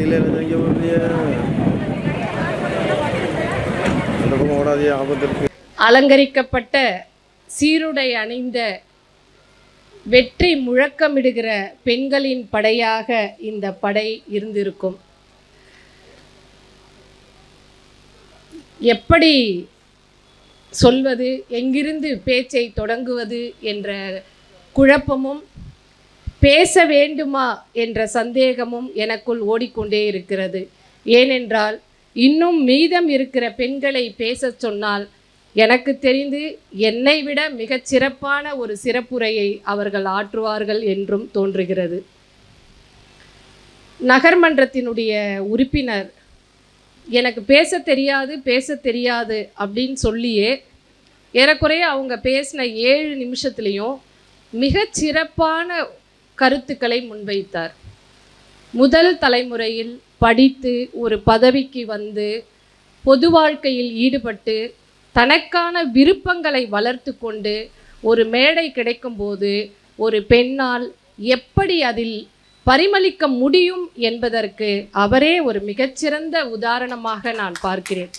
அலங்கரிக்கப்பட்ட சீருடை அணிந்த வெற்றி முழக்கமிடுகிற பெண்களின் படையாக இந்த படை இருந்திருக்கும். எப்படி சொல்வது, எங்கிருந்து பேச்சை தொடங்குவது என்ற குழப்பமும் பேச வேண்டுமா என்ற சந்தேகமும் எனக்குள் ஓடிக்கொண்டே இருக்கிறது. ஏனென்றால் இன்னும் மீதம் இருக்கிற பெண்களை பேச சொன்னால் எனக்கு தெரிந்து என்னை விட மிகச் சிறப்பான ஒரு சிறப்புரையை அவர்கள் ஆற்றுவார்கள் என்றும் தோன்றுகிறது. நகர்மன்றத்தினுடைய உறுப்பினர் எனக்கு பேச தெரியாது அப்படின்னு சொல்லியே ஏறக்குறைய அவங்க பேசின 7 நிமிஷத்துலேயும் மிகச் சிறப்பான கருத்துக்களை முன்வைத்தார். முதல் தலைமுறையில் படித்து ஒரு பதவிக்கு வந்து பொது வாழ்க்கையில் ஈடுபட்டு தனக்கான விருப்பங்களை வளர்த்து கொண்டு ஒரு மேடை கிடைக்கும்போது ஒரு பெண்ணால் எப்படி அதில் பரிமளிக்க முடியும் என்பதற்கு அவரே ஒரு மிகச்சிறந்த உதாரணமாக நான் பார்க்கிறேன்.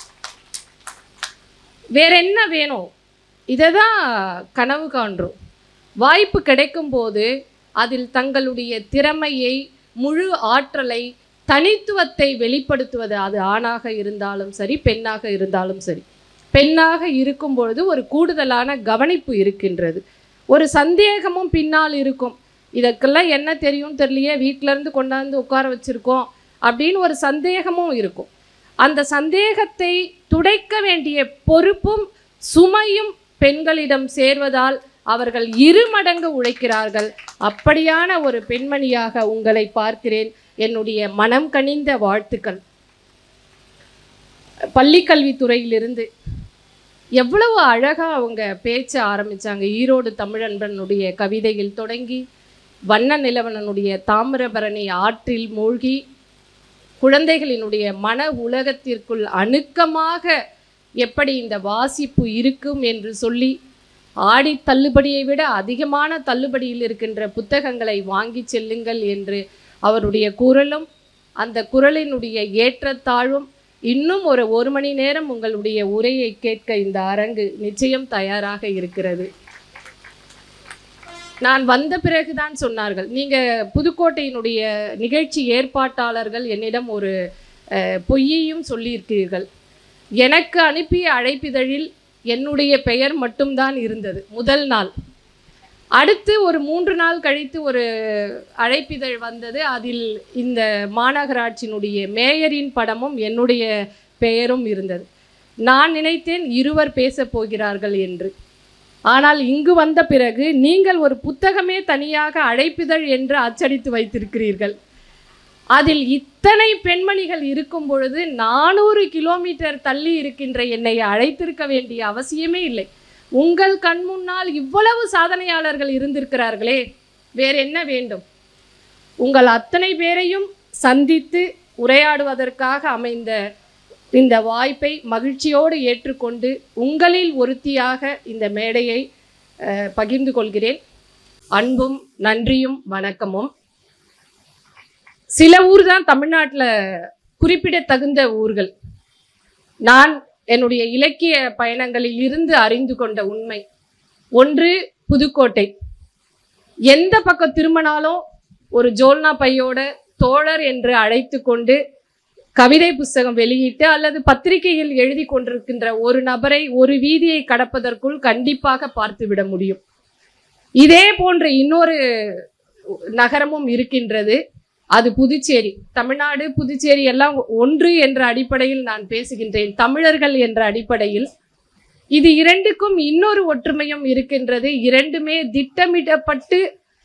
வேற என்ன வேணும்? இதை தான் கனவு காண்றோம். வாய்ப்பு கிடைக்கும்போது அதில் தங்களுடைய திறமையை, முழு ஆற்றலை, தனித்துவத்தை வெளிப்படுத்துவது, அது ஆணாக இருந்தாலும் சரி, பெண்ணாக இருந்தாலும் சரி. பெண்ணாக இருக்கும் பொழுது ஒரு கூடுதலான கவனிப்பு இருக்கின்றது. ஒரு சந்தேகமும் பின்னால் இருக்கும். இதற்கெல்லாம் என்ன தெரியும் தெரியலையே, வீட்டிலேருந்து கொண்டாந்து உட்கார வச்சுருக்கோம் அப்படின்னு ஒரு சந்தேகமும் இருக்கும். அந்த சந்தேகத்தை துடைக்க வேண்டிய பொறுப்பும் சுமையும் பெண்களிடம் சேர்வதால் அவர்கள் 2 மடங்கு உழைக்கிறார்கள். அப்படியான ஒரு பெண்மணியாக உங்களை பார்க்கிறேன். என்னுடைய மனம் கனிந்த வாழ்த்துக்கள். பள்ளிக்கல்வித்துறையிலிருந்து எவ்வளவு அழகாக அவங்க பேச்ச ஆரம்பித்தாங்க. ஈரோடு தமிழன்பனுடைய கவிதையில் தொடங்கி வண்ண நிலவனுடைய தாமிரபரணி ஆற்றில் மூழ்கி குழந்தைகளினுடைய மன உலகத்திற்குள் அணுக்கமாக எப்படி இந்த வாசிப்பு இருக்கும் என்று சொல்லி ஆடி தள்ளுபடியை விட அதிகமான தள்ளுபடியில் இருக்கின்ற புத்தகங்களை வாங்கி செல்லுங்கள் என்று அவருடைய குரலும், அந்த குரலினுடைய ஏற்றத்தாழ்வும், இன்னும் ஒரு மணி நேரம் உங்களுடைய உரையை கேட்க இந்த அரங்கு நிச்சயம் தயாராக இருக்கிறது. நான் வந்த பிறகுதான் சொன்னார்கள், நீங்கள் புதுக்கோட்டையினுடைய நிகழ்ச்சி ஏற்பாட்டாளர்கள் என்னிடம் ஒரு பொய்யையும் சொல்லியிருக்கிறீர்கள். எனக்கு அனுப்பிய அழைப்பிதழில் என்னுடைய பெயர் மட்டும்தான் இருந்தது முதல் நாள். அடுத்து ஒரு 3 நாள் கழித்து ஒரு அழைப்பிதழ் வந்தது. அதில் இந்த மாநகராட்சியினுடைய மேயரின் படமும் என்னுடைய பெயரும் இருந்தது. நான் நினைத்தேன் இருவர் பேசப் போகிறார்கள் என்று. ஆனால் இங்கு வந்த பிறகு நீங்கள் ஒரு புத்தகமே தனியாக அழைப்பிதழ் என்று அச்சடித்து வைத்திருக்கிறீர்கள். அதில் இத்தனை பெண்மணிகள் இருக்கும் பொழுது 400 கிலோமீட்டர் தள்ளி இருக்கின்ற என்னை அழைத்திருக்க வேண்டிய அவசியமே இல்லை. உங்கள் கண் முன்னால் இவ்வளவு சாதனையாளர்கள் இருந்திருக்கிறார்களே, வேற என்ன வேண்டும்? உங்கள் அத்தனை பேரையும் சந்தித்து உரையாடுவதற்காக அமைந்த இந்த வாய்ப்பை மகிழ்ச்சியோடு ஏற்றுக்கொண்டு உங்களில் ஒருத்தியாக இந்த மேடையை பகிர்ந்து கொள்கிறேன். அன்பும் நன்றியும் வணக்கமும். சில ஊர் தான் தமிழ்நாட்டில் குறிப்பிடத்தகுந்த ஊர்கள். நான் என்னுடைய இலக்கிய பயணங்களில் இருந்து அறிந்து கொண்ட உண்மை ஒன்று, புதுக்கோட்டை. எந்த பக்கம் திரும்பினாலும் ஒரு ஜோல்னா பையோட தோழர் என்று அழைத்து கொண்டு கவிதை புஸ்தகம் வெளியிட்டு அல்லது பத்திரிகையில் எழுதி கொண்டிருக்கின்ற ஒரு நபரை ஒரு வீதியை கடப்பதற்குள் கண்டிப்பாக பார்த்துவிட முடியும். இதே போன்ற இன்னொரு நகரமும் இருக்கின்றது. அது புதுச்சேரி. தமிழ்நாடு புதுச்சேரி எல்லாம் ஒன்று என்ற அடிப்படையில் நான் பேசுகின்றேன், தமிழர்கள் என்ற அடிப்படையில். இது இரண்டுக்கும் இன்னொரு ஒற்றுமையும் இருக்கின்றது. இரண்டுமே திட்டமிடப்பட்டு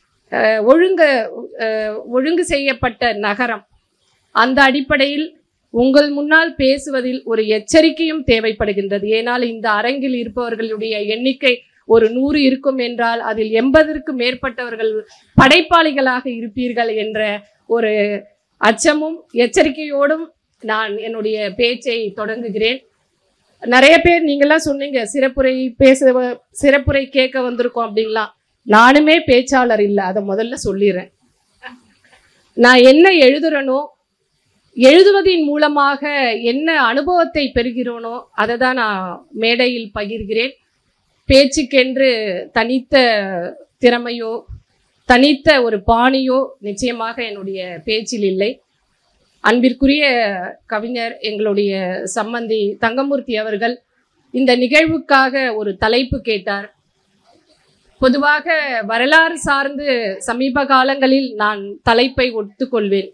ஒழுங்கு செய்யப்பட்ட நகரம். அந்த அடிப்படையில் உங்கள் முன்னால் பேசுவதில் ஒரு எச்சரிக்கையும் தேவைப்படுகின்றது. ஏனால் இந்த அரங்கில் இருப்பவர்களுடைய எண்ணிக்கை ஒரு 100 இருக்கும் என்றால் அதில் 80க்கும் மேற்பட்டவர்கள் படைப்பாளிகளாக இருப்பீர்கள் என்ற ஒரு அச்சமும் எச்சரிக்கையோடும் நான் என்னுடைய பேச்சை தொடங்குகிறேன். நிறைய பேர் நீங்களாம் சொன்னீங்க சிறப்புரை கேட்க வந்திருக்கோம் அப்படின்லாம். நானுமே பேச்சாளர் இல்லை, அதை முதல்ல சொல்லிடுறேன். நான் என்ன எழுதுறனோ எழுதுவதின் மூலமாக என்ன அனுபவத்தை பெறுகிறோனோ அதை தான் நான் மேடையில் பகிர்கிறேன். பேச்சுக்கென்று தனித்த திறமையோ தனித்த ஒரு பாணியோ நிச்சயமாக என்னுடைய பேச்சில் இல்லை. அன்பிற்குரிய கவிஞர் எங்களுடைய சம்மந்தி தங்கமூர்த்தி அவர்கள் இந்த நிகழ்வுக்காக ஒரு தலைப்பு கேட்டார். பொதுவாக வரலாறு சார்ந்து சமீப காலங்களில் நான் தலைப்பை ஒத்துக்கொள்வேன்.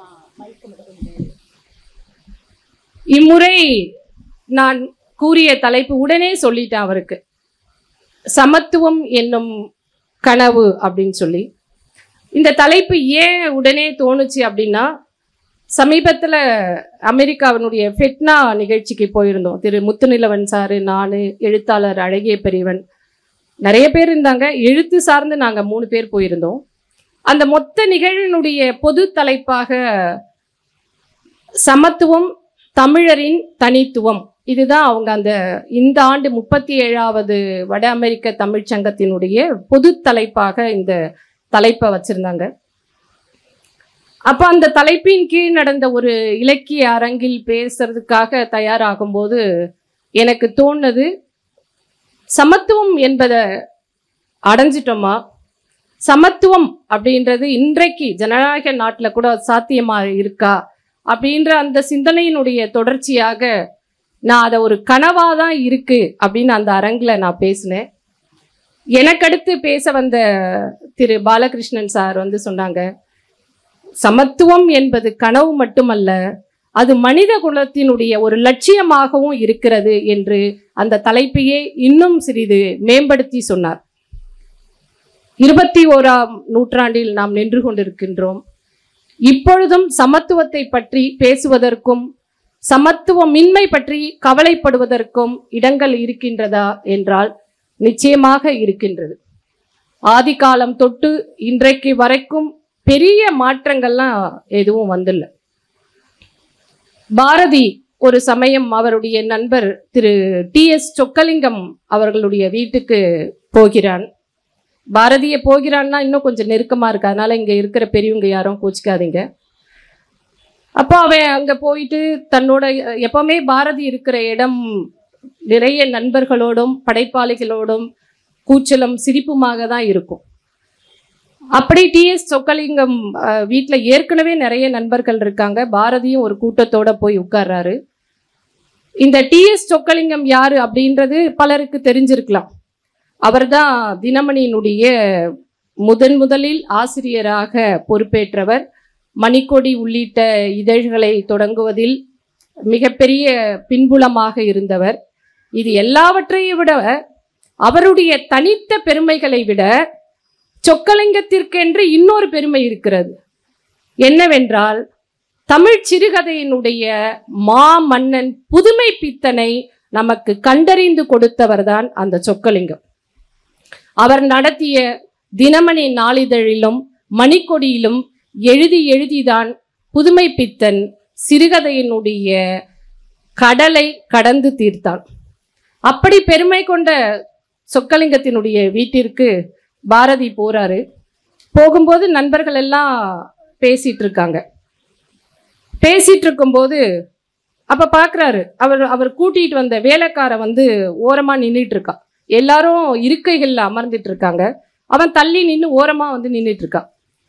இம்முறை நான் கூறிய தலைப்பு உடனே சொல்லிட்டேன் அவருக்கு, சமத்துவம் என்னும் கனவு அப்படின்னு சொல்லி. இந்த தலைப்பு ஏன் உடனே தோணுச்சு அப்படின்னா, சமீபத்தில் அமெரிக்காவினுடைய ஃபெட்னா நிகழ்ச்சிக்கு போயிருந்தோம். திரு முத்துநிலவன் சாரு, நான், எழுத்தாளர் அழகிய பெரியவன், நிறைய பேர் இருந்தாங்க. எழுத்து சார்ந்து நாங்கள் 3 பேர் போயிருந்தோம். அந்த மொத்த நிகழ்வினுடைய பொது தலைப்பாக சமத்துவம், தமிழரின் தனித்துவம், இதுதான் அவங்க இந்த ஆண்டு 37வது வட அமெரிக்க தமிழ்ச்சங்கத்தினுடைய பொது தலைப்பாக இந்த தலைப்பை வச்சிருந்தாங்க. அப்போ அந்த தலைப்பின் கீழ் நடந்த ஒரு இலக்கிய அரங்கில் பேசுறதுக்காக தயாராகும் போது எனக்கு தோணுது, சமத்துவம் என்பதை அடைஞ்சிட்டோமா? சமத்துவம் அப்படின்றது இன்றைக்கு ஜனநாயக நாட்டில் கூட சாத்தியமா இருக்கா அப்படின்ற அந்த சிந்தனையினுடைய தொடர்ச்சியாக நான் அதை ஒரு கனவாக தான் இருக்கு அப்படின்னு அந்த அரங்கில் நான் பேசினேன். எனக்கடுத்து பேச வந்த திரு பாலகிருஷ்ணன் சார் சொன்னாங்க, சமத்துவம் என்பது கனவு மட்டுமல்ல, அது மனித குலத்தினுடைய ஒரு லட்சியமாகவும் இருக்கிறது என்று அந்த தலைப்பையே இன்னும் சிறிது மேம்படுத்தி சொன்னார். 21ஆம் நூற்றாண்டில் நாம் நின்று கொண்டிருக்கின்றோம். இப்பொழுதும் சமத்துவத்தை பற்றி பேசுவதற்கும் சமத்துவமின்மை பற்றி கவலைப்படுவதற்கும் இடங்கள் இருக்கின்றதா என்றால் நிச்சயமாக இருக்கின்றது. ஆதி காலம் தொட்டு இன்றைக்கு வரைக்கும் பெரிய மாற்றங்கள்லாம் எதுவும் வந்துள்ள. பாரதி ஒரு சமயம் அவருடைய நண்பர் திரு டி.எஸ். சொக்கலிங்கம் அவர்களுடைய வீட்டுக்கு போகிறான். பாரதியை போகிறான்னா இன்னும் கொஞ்சம் நெருக்கமாக இருக்கு, அதனால இங்கே இருக்கிற பெரியவங்க யாரும் கோச்சிக்காதீங்க. அப்போ அவன் அங்கே போயிட்டு தன்னோட எப்பவுமே பாரதி இருக்கிற இடம் நிறைய நண்பர்களோடும் படைப்பாளிகளோடும் கூச்சலும் சிரிப்புமாக தான் இருக்கும். அப்படி டி.எஸ். சொக்கலிங்கம் வீட்டில் ஏற்கனவே நிறைய நண்பர்கள் இருக்காங்க. பாரதியும் ஒரு கூட்டத்தோட போய் உட்கார்றாரு. இந்த டி.எஸ். சொக்கலிங்கம் யாரு அப்படின்றது பலருக்கு தெரிஞ்சிருக்கலாம். அவர்தான் தினமணியினுடைய முதலில் ஆசிரியராக பொறுப்பேற்றவர். மணிக்கொடி உள்ளிட்ட இதழ்களை தொடங்குவதில் மிகப்பெரிய பின்புலமாக இருந்தவர். இது எல்லாவற்றையும் விட அவருடைய தனித்த பெருமைகளை விட சொக்கலிங்கத்திற்கென்று இன்னொரு பெருமை இருக்கிறது. என்னவென்றால், தமிழ் சிறுகதையினுடைய மாமன்னன் புதுமை பித்தனை நமக்கு கண்டறிந்து கொடுத்தவர் தான் அந்த சொக்கலிங்கம். அவர் நடத்திய தினமணி நாளிதழிலும் மணிக்கொடியிலும் எழுதிதான் புதுமை பித்தன் சிறுகதையினுடைய கடலை கடந்து தீர்த்தான். அப்படி பெருமை கொண்ட சொக்கலிங்கத்தினுடைய வீட்டிற்கு பாரதி போறாரு. போகும்போது நண்பர்கள் எல்லாம் பேசிட்டு இருக்காங்க. பேசிட்டு இருக்கும்போது அப்ப பாக்குறாரு, அவர் கூட்டிட்டு வந்த வேலைக்கார ஓரமா நின்றுட்டு இருக்கா. எல்லாரும் இருக்கைகள்ல அமர்ந்துட்டு இருக்காங்க. அவன் தள்ளி நின்று ஓரமா நின்றுட்டு இருக்கான்.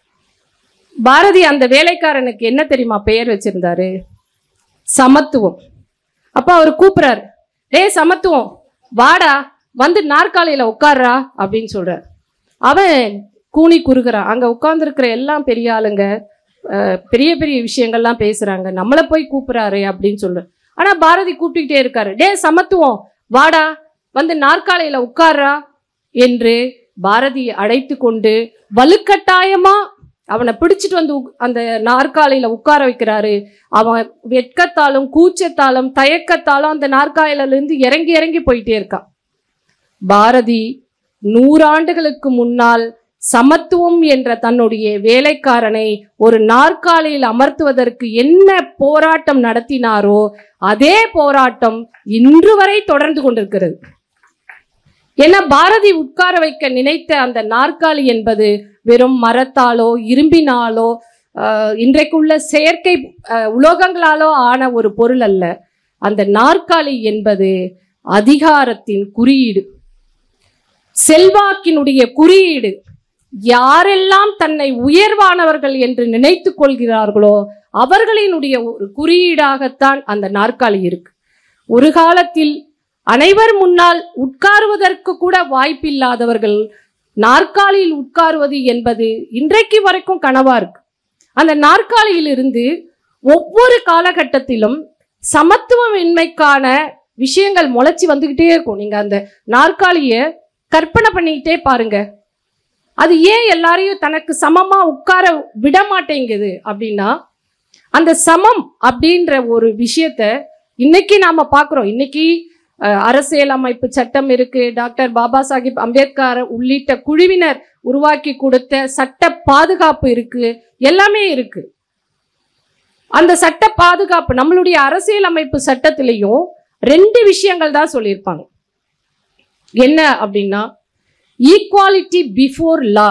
பாரதி அந்த வேலைக்காரனுக்கு என்ன தெரியுமா பெயர் வச்சிருந்தாரு? சமத்துவம். அப்ப அவர் கூப்பிடுறாரு, டேய் சமத்துவம், வாடா, நாற்காலியில உட்கார்றா அப்படின்னு சொல்றார். அவன் கூனி குறுகிறான். அங்க உட்கார்ந்துருக்கிற எல்லாம் பெரிய ஆளுங்க, பெரிய பெரிய விஷயங்கள்லாம் பேசுறாங்க, நம்மளை போய் கூப்பிடுறாரு அப்படின்னு சொல்ற. ஆனா பாரதி கூப்பிட்டுக்கிட்டே இருக்காரு, டே சமத்துவம், வாடா, நாற்காலியில உட்கார்றா என்று பாரதி அழைத்து கொண்டு வலுக்கட்டாயமா அவனை பிடிச்சிட்டு அந்த நாற்காலியில உட்கார வைக்கிறாரு. அவன் வெட்கத்தாலும் கூச்சத்தாலும் தயக்கத்தாலும் அந்த நாற்காலியில இருந்து இறங்கி இறங்கி போயிட்டே இருக்கான். பாரதி 100 ஆண்டுகளுக்கு முன்னால் சமத்துவம் என்ற தன்னுடைய வேலைக்காரனை ஒரு நாற்காலியில் அமர்த்துவதற்கு என்ன போராட்டம் நடத்தினாரோ அதே போராட்டம் இன்று வரை தொடர்ந்து கொண்டிருக்கிறது. ஏன்னா பாரதி உட்கார வைக்க நினைத்த அந்த நாற்காலி என்பது வெறும் மரத்தாலோ இரும்பினாலோ இன்றைக்குள்ள செயற்கை உலோகங்களாலோ ஆன ஒரு பொருள் அல்ல. அந்த நாற்காலி என்பது அதிகாரத்தின் குறியீடு, செல்வாக்கினுடைய குறியீடு. யாரெல்லாம் தன்னை உயர்வானவர்கள் என்று நினைத்து கொள்கிறார்களோ அவர்களினுடைய ஒரு குறியீடாகத்தான் அந்த நாற்காலி இருக்கு. ஒரு காலத்தில் அனைவர் முன்னால் உட்காருவதற்கு கூட வாய்ப்பில்லாதவர்கள் நாற்காலியில் உட்காருவது என்பது இன்றைக்கு வரைக்கும் கனவா இருக்கு. அந்த நாற்காலியிலிருந்து ஒவ்வொரு காலகட்டத்திலும் சமத்துவமின்மைக்கான விஷயங்கள் முளைச்சி வந்துகிட்டே இருக்கும். நீங்க அந்த நாற்காலியை கற்பனை பண்ணிக்கிட்டே பாருங்க. அது ஏன் எல்லாரையும் தனக்கு சமமா உட்கார விட மாட்டேங்குது அப்படின்னா, அந்த சமம் அப்படின்ற ஒரு விஷயத்த இன்னைக்கு நாம பார்க்கிறோம். இன்னைக்கு அரசியல் அமைப்பு சட்டம் இருக்கு, டாக்டர் பாபா சாஹிப் அம்பேத்கர் உள்ளிட்ட குழுவினர் உருவாக்கி கொடுத்த சட்ட பாதுகாப்பு இருக்கு, எல்லாமே இருக்கு. அந்த சட்ட பாதுகாப்பு நம்மளுடைய அரசியல் அமைப்பு சட்டத்திலையும் 2 விஷயங்கள் தான் சொல்லியிருப்பாங்க. என்ன அப்படின்னா, ஈக்குவாலிட்டி பிஃபோர் லா.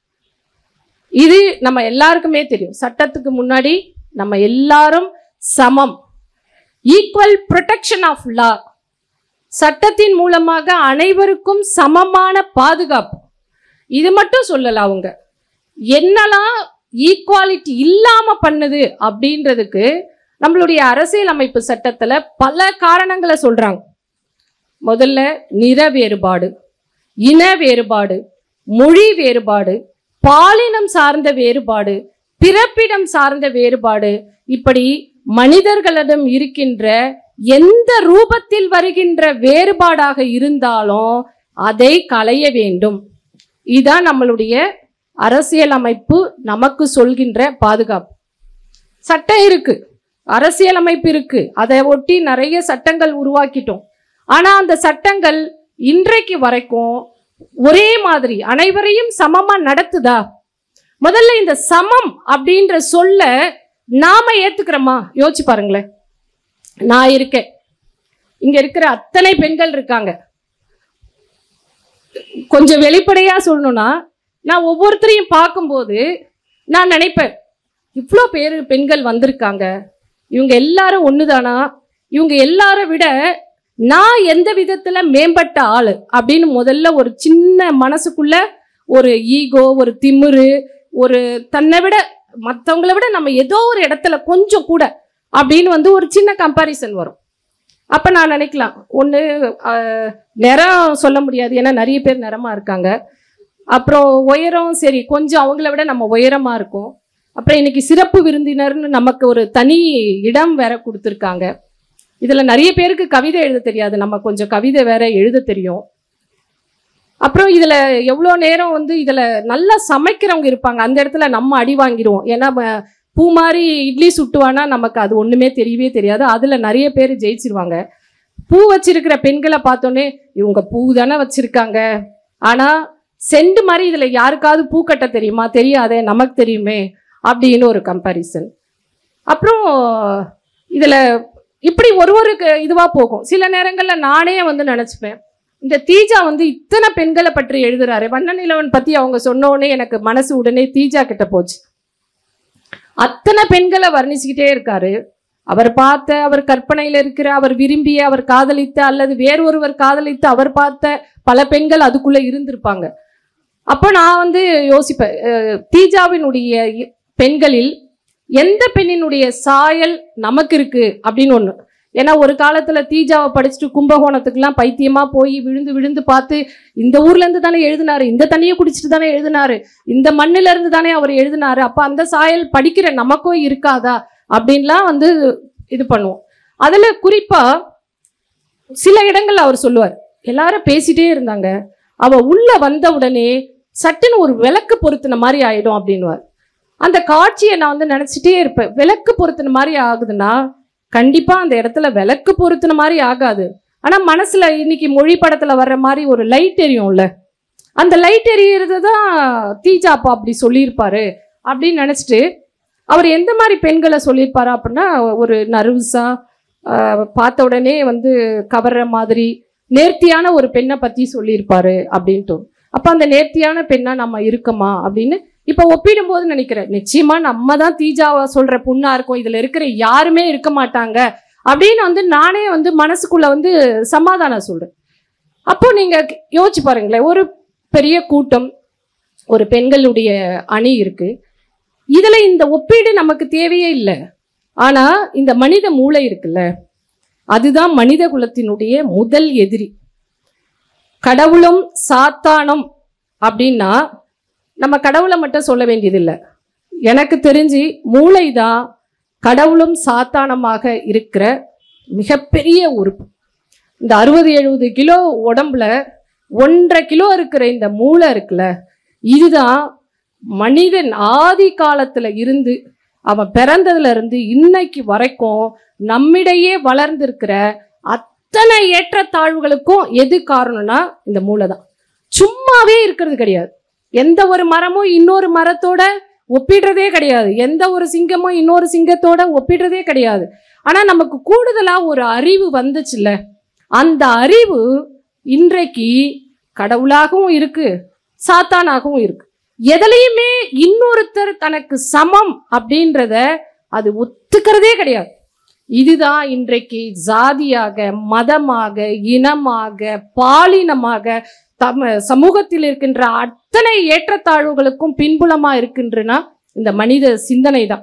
இது நம்ம எல்லாருக்குமே தெரியும். சட்டத்துக்கு முன்னாடி நம்ம எல்லாரும் சமம். Equal protection of law. சட்டத்தின் மூலமாக அனைவருக்கும் சமமான பாதுகாப்பு. இது மட்டும் சொல்லல. அவங்க என்னெல்லாம் ஈக்குவாலிட்டி இல்லாம பண்ணுது அப்படின்றதுக்கு நம்மளுடைய அரசியல் அமைப்பு சட்டத்துல பல காரணங்களை சொல்றாங்க. முதல்ல நிற வேறுபாடு, இன வேறுபாடு, மொழி வேறுபாடு, பாலினம் சார்ந்த வேறுபாடு, பிறப்பிடம் சார்ந்த வேறுபாடு, இப்படி மனிதர்களிடம் இருக்கின்ற எந்த ரூபத்தில் வருகின்ற வேறுபாடாக இருந்தாலும் அதை களைய வேண்டும். இதுதான் நம்மளுடைய அரசியல் அமைப்பு நமக்கு சொல்கின்ற பாதுகாப்பு. சட்டம் இருக்கு, அரசியல் அமைப்பு இருக்கு, அதை ஒட்டி நிறைய சட்டங்கள் உருவாக்கிட்டோம். ஆனா அந்த சட்டங்கள் இன்றைக்கு வரைக்கும் ஒரே மாதிரி அனைவரையும் சமமா நடத்துதா? முதல்ல இந்த சமம் அப்படின்ற சொல்ல நாம ஏத்துக்கிறோமா? யோசிச்சு பாருங்களேன். நான் இருக்கேன், இங்க இருக்கிற அத்தனை பெண்கள் இருக்காங்க. கொஞ்சம் வெளிப்படையா சொல்லணும்னா, நான் ஒவ்வொருத்தரையும் பார்க்கும்போது நான் நினைப்பேன், இவ்வளோ பேர் பெண்கள் வந்திருக்காங்க, இவங்க எல்லாரும் ஒண்ணுதானா? இவங்க எல்லாரும் விட நான் எந்த விதத்துல மேம்பட்ட ஆளு அப்படின்னு முதல்ல ஒரு சின்ன மனசுக்குள்ள ஒரு ஈகோ, ஒரு திமிரு, ஒரு தன்னை விட மற்றவங்களை விட நம்ம ஏதோ ஒரு இடத்துல கொஞ்சம் கூட அப்படின்னு ஒரு சின்ன கம்பாரிசன் வரும். அப்ப நான் நினைக்கலாம், ஒன்று நிறம் சொல்ல முடியாது, ஏன்னா நிறைய பேர் நிறமா இருக்காங்க. அப்புறம் உயரம், சரி கொஞ்சம் அவங்கள விட நம்ம உயரமா இருக்கும். அப்புறம் இன்னைக்கு சிறப்பு விருந்தினர்னு நமக்கு ஒரு தனி இடம் வேற கொடுத்துருக்காங்க. இதுல நிறைய பேருக்கு கவிதை எழுத தெரியாது, நம்ம கொஞ்சம் கவிதை வேற எழுத தெரியும். அப்புறம் இதுல எவ்வளோ நேரம் இதுல நல்லா சமைக்கிறவங்க இருப்பாங்க, அந்த இடத்துல நம்ம அடி வாங்கிடுவோம். ஏன்னா பூ மாதிரி இட்லி சுட்டுவானா நமக்கு அது ஒண்ணுமே தெரியவே தெரியாது. அதுல நிறைய பேர் ஜெயிச்சிருவாங்க. பூ வச்சிருக்கிற பெண்களை பார்த்தோன்னே இவங்க பூ தானே வச்சிருக்காங்க, ஆனா செண்டு மாதிரி இதுல யாருக்காவது பூ கட்ட தெரியுமா? தெரியாதே, நமக்கு தெரியுமே அப்படின்னு ஒரு கம்பாரிசன். அப்புறம் இதுல இப்படி ஒரு இதுவா போகும். சில நேரங்கள்ல நானே நினைச்சுப்பேன், இந்த தீஜா இத்தனை பெண்களை பற்றி எழுதுறாரு, வண்ணநிலவன் பத்தி அவங்க சொன்னோடனே எனக்கு மனசு உடனே தீஜா கிட்ட போச்சு. அத்தனை பெண்களை வர்ணிச்சுக்கிட்டே இருக்காரு. அவர் பார்த்த, அவர் கற்பனையில இருக்கிற, அவர் விரும்பிய, அவர் காதலித்த அல்லது வேறொருவர் காதலித்து அவர் பார்த்த பல பெண்கள் அதுக்குள்ள இருந்திருப்பாங்க. அப்போ நான் யோசிப்பேன், தீஜாவினுடைய பெண்களில் எந்த பெண்ணினுடைய சாயல் நமக்கு இருக்கு அப்படின்னு ஒண்ணு. ஏன்னா ஒரு காலத்துல தீஜாவை படிச்சுட்டு கும்பகோணத்துக்குலாம் பைத்தியமா போய் விழுந்து விழுந்து பார்த்து, இந்த ஊர்ல இருந்து தானே எழுதினாரு, இந்த தண்ணியை குடிச்சிட்டு தானே எழுதினாரு, இந்த மண்ணில இருந்து தானே அவர் எழுதினாரு, அப்ப அந்த சாயல் படிக்கிற நமக்கும் இருக்காதா அப்படின்லாம் இது பண்ணுவோம். அதுல குறிப்பா சில இடங்கள்ல அவர் சொல்லுவார், எல்லாரும் பேசிட்டே இருந்தாங்க, அவ உள்ள வந்த உடனே சட்டுன்னு ஒரு விளக்கு பொருத்தின மாதிரி ஆயிடும் அப்படின்னுவார். அந்த காட்சியை நான் நினைச்சிட்டே இருப்பேன். விளக்கு பொருத்தின மாதிரி ஆகுதுன்னா கண்டிப்பா அந்த இடத்துல விளக்கு பொருத்தின மாதிரி ஆகாது. ஆனா மனசுல இன்னைக்கு மொழி படத்துல வர்ற மாதிரி ஒரு லைட் எரியும்ல, அந்த லைட் எரியறது தான் தீஜாப்பா அப்படி சொல்லியிருப்பாரு அப்படின்னு நினைச்சிட்டு, அவர் எந்த மாதிரி பெண்களை சொல்லியிருப்பாரு அப்படின்னா, ஒரு நர்வஸா பார்த்த உடனே கவர்ற மாதிரி நேர்த்தியான ஒரு பெண்ணை பத்தி சொல்லியிருப்பாரு அப்படின்ட்டு. அப்ப அந்த நேர்த்தியான பெண்ணா நம்ம இருக்கமா அப்படின்னு இப்போ ஒப்பிடும் போது நினைக்கிறேன், நிச்சயமா நம்ம தான் தீஜாவை சொல்ற பொண்ணா இருக்கும், இதுல இருக்கிற யாருமே இருக்க மாட்டாங்க அப்படின்னு வந்து நானே வந்து மனசுக்குள்ள வந்து சமாதானம் சொல்றேன். அப்போ நீங்க யோசிச்சு பாருங்களேன், ஒரு பெரிய கூட்டம், ஒரு பெண்களுடைய அணி இருக்கு, இதுல இந்த ஒப்பீடு நமக்கு தேவையே இல்லை. ஆனா இந்த மனித மூளை இருக்குல்ல, அதுதான் மனித குலத்தினுடைய முதல் எதிரி. கடவுளும் சாத்தானும் அப்படின்னா நம்ம கடவுளை மட்டும் சொல்ல வேண்டியதில்லை. எனக்கு தெரிஞ்சு மூளை தான் கடவுளும் சாத்தானமாக இருக்கிற மிகப்பெரிய உறுப்பு. இந்த 60-70 கிலோ உடம்புல 1.5 கிலோ இருக்கிற இந்த மூளை இருக்குல்ல, இதுதான் மனிதன் ஆதி காலத்துல இருந்து அவன் பிறந்ததுல இருந்து இன்னைக்கு வரைக்கும் நம்மிடையே வளர்ந்திருக்கிற அத்தனை ஏற்றத்தாழ்வுகளுக்கும் எது காரணம்னா இந்த மூளை தான். சும்மாவே இருக்கிறது கிடையாது. எந்த ஒரு மரமும் இன்னொரு மரத்தோட ஒப்பிடுறதே கிடையாது, எந்த ஒரு சிங்கமும் இன்னொரு சிங்கத்தோட ஒப்பிடுறதே கிடையாது. ஆனா நமக்கு கூடுதலா ஒரு அறிவு வந்துச்சுல்ல, அந்த அறிவு இன்றைக்கு கடவுளாகவும் இருக்கு, சாத்தானாகவும் இருக்கு. எதுலையுமே இன்னொருத்தர் தனக்கு சமம் அப்படின்றத அது ஒத்துக்கிறதே கிடையாது. இதுதான் இன்றைக்கு ஜாதியாக, மதமாக, இனமாக, பாலினமாக சமூகத்தில் இருக்கின்ற அத்தனை ஏற்றத்தாழ்வுகளுக்கும் பின்புலமா இருக்கின்றனா இந்த மனித சிந்தனை தான்.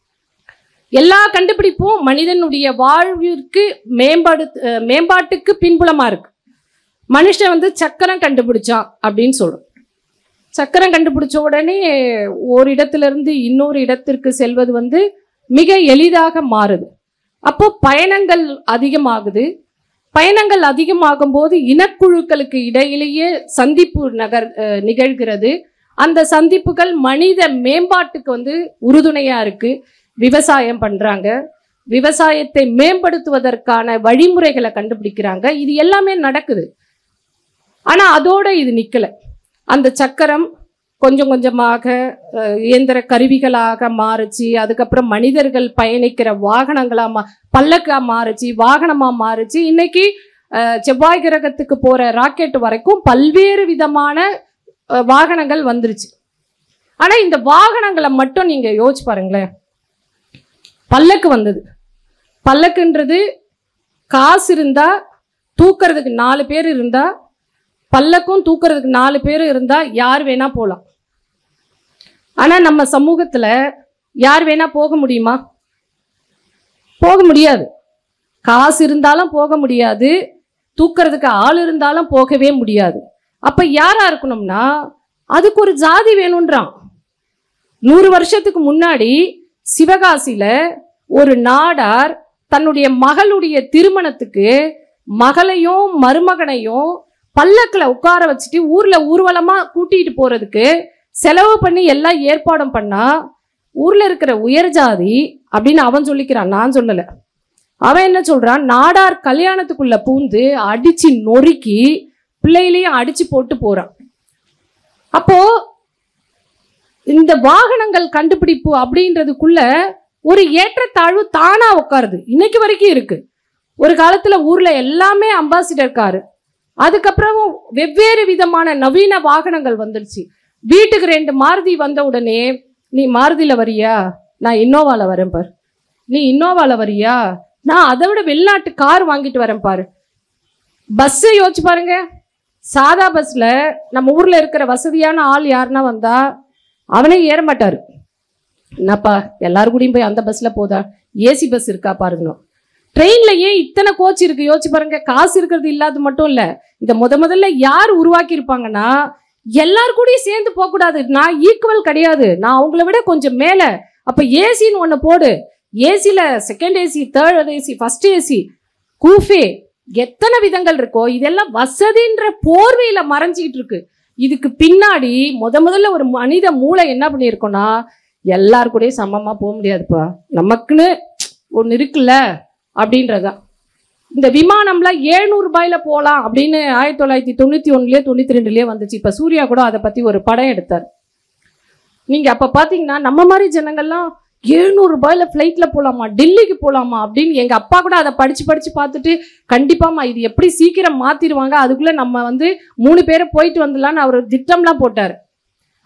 எல்லா கண்டுபிடிப்பும் மனிதனுடைய வாழ்விற்கு மேம்பாட்டுக்கு பின்புலமா இருக்கு. மனுஷன் வந்து சக்கரம் கண்டுபிடிச்சான் அப்படின்னு சொல்றோம். சக்கரம் கண்டுபிடிச்ச உடனே ஒரு இடத்துல இருந்து இன்னொரு இடத்திற்கு செல்வது வந்து மிக எளிதாக மாறுது. அப்போ பயணங்கள் அதிகமாகுது. பயணங்கள் அதிகமாகும் போது இனக்குழுக்களுக்கு இடையிலேயே சந்திப்பு நிகழ்கிறது. அந்த சந்திப்புகள் மனித மேம்பாட்டுக்கு வந்து உறுதுணையா இருக்கு. விவசாயம் பண்றாங்க, விவசாயத்தை மேம்படுத்துவதற்கான வழிமுறைகளை கண்டுபிடிக்கிறாங்க. இது எல்லாமே நடக்குது. ஆனா அதோட இது நிக்கல. அந்த சக்கரம் கொஞ்சம் கொஞ்சமாக இயந்திர கருவிகளாக மாறுச்சு. அதுக்கப்புறம் மனிதர்கள் பயணிக்கிற வாகனங்களா பல்லக்கா மாறுச்சு, வாகனமா மாறுச்சு. இன்னைக்கு செவ்வாய் கிரகத்துக்கு போற ராக்கெட் வரைக்கும் பல்வேறு விதமான வாகனங்கள் வந்துருச்சு. ஆனா இந்த வாகனங்களை மட்டும் நீங்க யோசிச்சு பாருங்களேன். பல்லக்கு வந்தது. பல்லக்குன்றது காசு இருந்தா, தூக்கிறதுக்கு 4 பேர் இருந்தா, பல்லக்கும் தூக்கிறதுக்கு 4 பேர் இருந்தா யார் வேணா போலாம். ஆனா நம்ம சமூகத்துல யார் வேணா போக முடியுமா? போக முடியாது. காசு இருந்தாலும் போக முடியாது, தூக்கிறதுக்கு ஆள் இருந்தாலும் போகவே முடியாது. அப்ப யாரா இருக்கணும்னா அதுக்கு ஒரு ஜாதி வேணும்ன்றான். 100 வருஷத்துக்கு முன்னாடி சிவகாசியில ஒரு நாடார் தன்னுடைய மகளுடைய திருமணத்துக்கு மகளையும் மருமகனையும் பல்லக்கில் உட்கார வச்சுட்டு ஊர்ல ஊர்வலமா கூட்டிட்டு போறதுக்கு செலவு பண்ணி எல்லாம் ஏற்பாடும் பண்ணா ஊர்ல இருக்கிற உயர் ஜாதி அப்படின்னு அவன் சொல்லிக்கிறான், நான் சொல்லல. அவன் என்ன சொல்றான், நாடார் கல்யாணத்துக்குள்ள பூந்து அடிச்சு நொறுக்கி பிள்ளைகளையும் அடிச்சு போட்டு போறான். அப்போ இந்த வாகனங்கள் கண்டுபிடிப்பு அப்படின்றதுக்குள்ள ஒரு ஏற்றத்தாழ்வு தானா உட்காருது. இன்னைக்கு வரைக்கும் இருக்கு. ஒரு காலத்துல ஊர்ல எல்லாமே அம்பாசிடர் காரு, அதுக்கப்புறம் வெவ்வேறு விதமான நவீன வாகனங்கள் வந்துடுச்சு. வீட்டுக்கு 2 மாருதி வந்த உடனே, நீ மாருதியில வரியா, நான் இன்னோவால வரேன் பாரு, நீ இன்னோவால வரியா, நான் அதை விட வெளிநாட்டு கார் வாங்கிட்டு வரேன் பாரு. பஸ் யோசிச்சு பாருங்க. சாதா பஸ்ல நம்ம ஊர்ல இருக்கிற வசதியான ஆள் யாருன்னா வந்தா அவனே ஏற மாட்டாரு. என்னப்பா எல்லாரும் கூடயும் போய் அந்த பஸ்ல போதா, ஏசி பஸ் இருக்கா பாருங்க. ட்ரெயின்ல ஏன் இத்தனை கோச் இருக்கு யோசிச்சு பாருங்க. காசு இருக்கிறது இல்லாத மட்டும் இல்ல, இதை முதல்ல யார் உருவாக்கி இருப்பாங்கன்னா எல்லாரும் கூடயும் சேர்ந்து போக கூடாது, நான் ஈக்குவல் கிடையாது, நான் அவங்கள விட கொஞ்சம் மேல. அப்ப ஏசின்னு ஒண்ணு போடு. ஏசில second AC, third AC, first AC, coupe, எத்தனை விதங்கள் இருக்கோ இதெல்லாம் வசதின்ற போர்வையில மறைஞ்சிக்கிட்டு இருக்கு. இதுக்கு பின்னாடி முதல்ல ஒரு மனித மூளை என்ன பண்ணியிருக்கோம்னா, எல்லாரு கூடயும் சமமா போக முடியாதுப்பா, நமக்குன்னு ஒன்று இருக்குல்ல அப்படின்றதான். இந்த விமானம்ல 700 ரூபாயில போகலாம் அப்படின்னு 1991லயோ 92லயோ வந்துச்சு. இப்ப சூர்யா கூட அதை பத்தி ஒரு படம் எடுத்தார். நீங்க அப்ப பாத்தீங்கன்னா நம்ம மாதிரி ஜனங்கள்லாம் 700 ரூபாயில ஃப்ளைட்ல போலாமா, டெல்லிக்கு போலாமா அப்படின்னு எங்க அப்பா கூட அதை படிச்சு பார்த்துட்டு, கண்டிப்பாமா இது எப்படி சீக்கிரம் மாத்திடுவாங்க, அதுக்குள்ள நம்ம 3 பேரை போயிட்டு வந்துடலான்னு அவர் திட்டம்லாம் போட்டார்.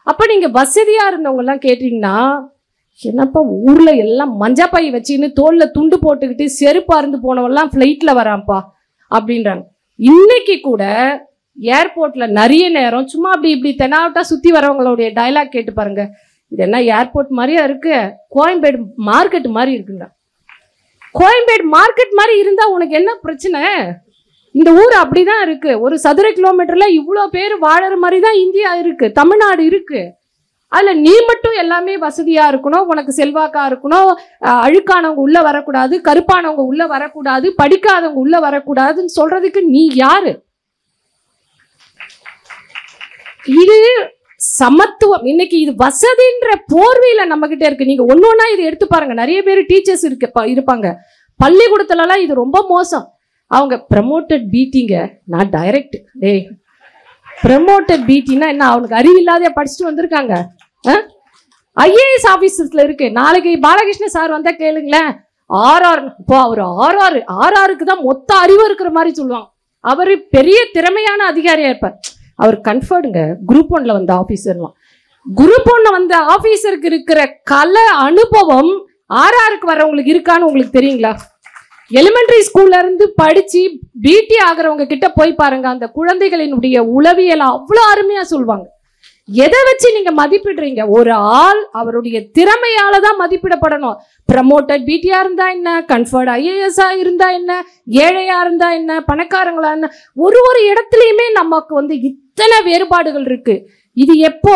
அப்போ நீங்கள் வசதியாக இருந்தவங்கெல்லாம் கேட்டிங்கன்னா, என்னப்பா ஊரில் எல்லாம் மஞ்சப்பாய் வச்சுக்கின்னு தோளில் துண்டு போட்டுக்கிட்டு செருப்பா இருந்து போனவெல்லாம் ஃப்ளைட்டில் வரான்ப்பா அப்படின்றாங்க. இன்னைக்கு கூட ஏர்போர்ட்டில் நிறைய நேரம் சும்மா அப்படி இப்படி தெனாவட்டா சுற்றி வரவங்களுடைய டைலாக் கேட்டு பாருங்க. இது என்ன ஏர்போர்ட் மாதிரியா இருக்கு, கோயம்பேடு மார்க்கெட் மாதிரி இருக்குங்க. கோயம்பேடு மார்க்கெட் மாதிரி இருந்தால் உனக்கு என்ன பிரச்சனை? இந்த ஊர் அப்படிதான் இருக்கு. ஒரு சதுர கிலோமீட்டர்ல இவ்வளோ பேர் வாழற மாதிரி தான் இந்தியா இருக்கு, தமிழ்நாடு இருக்கு. அதில் நீ மட்டும் எல்லாமே வசதியாக இருக்கணும், உனக்கு செல்வாக்காக இருக்கணும், அழுக்கானவங்க உள்ளே வரக்கூடாது, கருப்பானவங்க உள்ளே வரக்கூடாது, படிக்காதவங்க உள்ளே வரக்கூடாதுன்னு சொல்கிறதுக்கு நீ யாரு? இது சமத்துவம். இன்னைக்கு இது வசதின்ற போர்வையில் நம்மக்கிட்ட இருக்கு. நீங்கள் ஒன்று ஒன்றா இதை எடுத்து பாருங்க. நிறைய பேர் டீச்சர்ஸ் இருப்பாங்க, பள்ளிக்கூடத்துலலாம் இது ரொம்ப மோசம். அவங்க ப்ரமோட்டட் பீட்டிங்க, நான் டைரக்ட். டேய், ப்ரமோட்டட் பிடினா என்ன? அவனுக்கு அறிவில்லாத படிச்சுட்டு வந்திருக்காங்க. ஐஏஎஸ் ஆஃபீஸர்ஸ்ல இருக்கு. நாளைக்கு பாலகிருஷ்ண சார் வந்தா கேளுங்களேன், ஆர்ஆர். இப்போ அவர் ஆர்ஆருக்கு தான் மொத்த அறிவு இருக்கிற மாதிரி சொல்லுவாங்க. அவர் பெரிய திறமையான அதிகாரியா இருப்பார். அவர் கன்ஃபர்டுங்க. குரூப் 1ல வந்த ஆஃபீஸர்லாம். குரூப் 1 வந்த ஆஃபீஸருக்கு இருக்கிற கல அனுபவம் ஆர்ஆருக்கு வர்றவங்களுக்கு இருக்கான்னு உங்களுக்கு தெரியுங்களா? எலிமெண்டரி ஸ்கூல்ல இருந்து படிச்சு பிடி ஆகிறவங்க கிட்ட போய் பாருங்க. அந்த குழந்தைகளினுடைய உளவியல் அவ்வளோ அருமையா சொல்லுவாங்க. எதை வச்சு நீங்க மதிப்பிடுறீங்க? ஒரு ஆள் அவருடைய திறமையால தான் மதிப்பிடப்படணும். ப்ரமோட்டட் பிடியா இருந்தா என்ன, கன்ஃபர்ட் ஐஏஎஸ்ஆ இருந்தா என்ன, ஏழையா இருந்தா என்ன, பணக்காரங்களா என்ன, ஒரு இடத்துலையுமே நமக்கு இத்தனை வேறுபாடுகள் இருக்கு. இது எப்போ?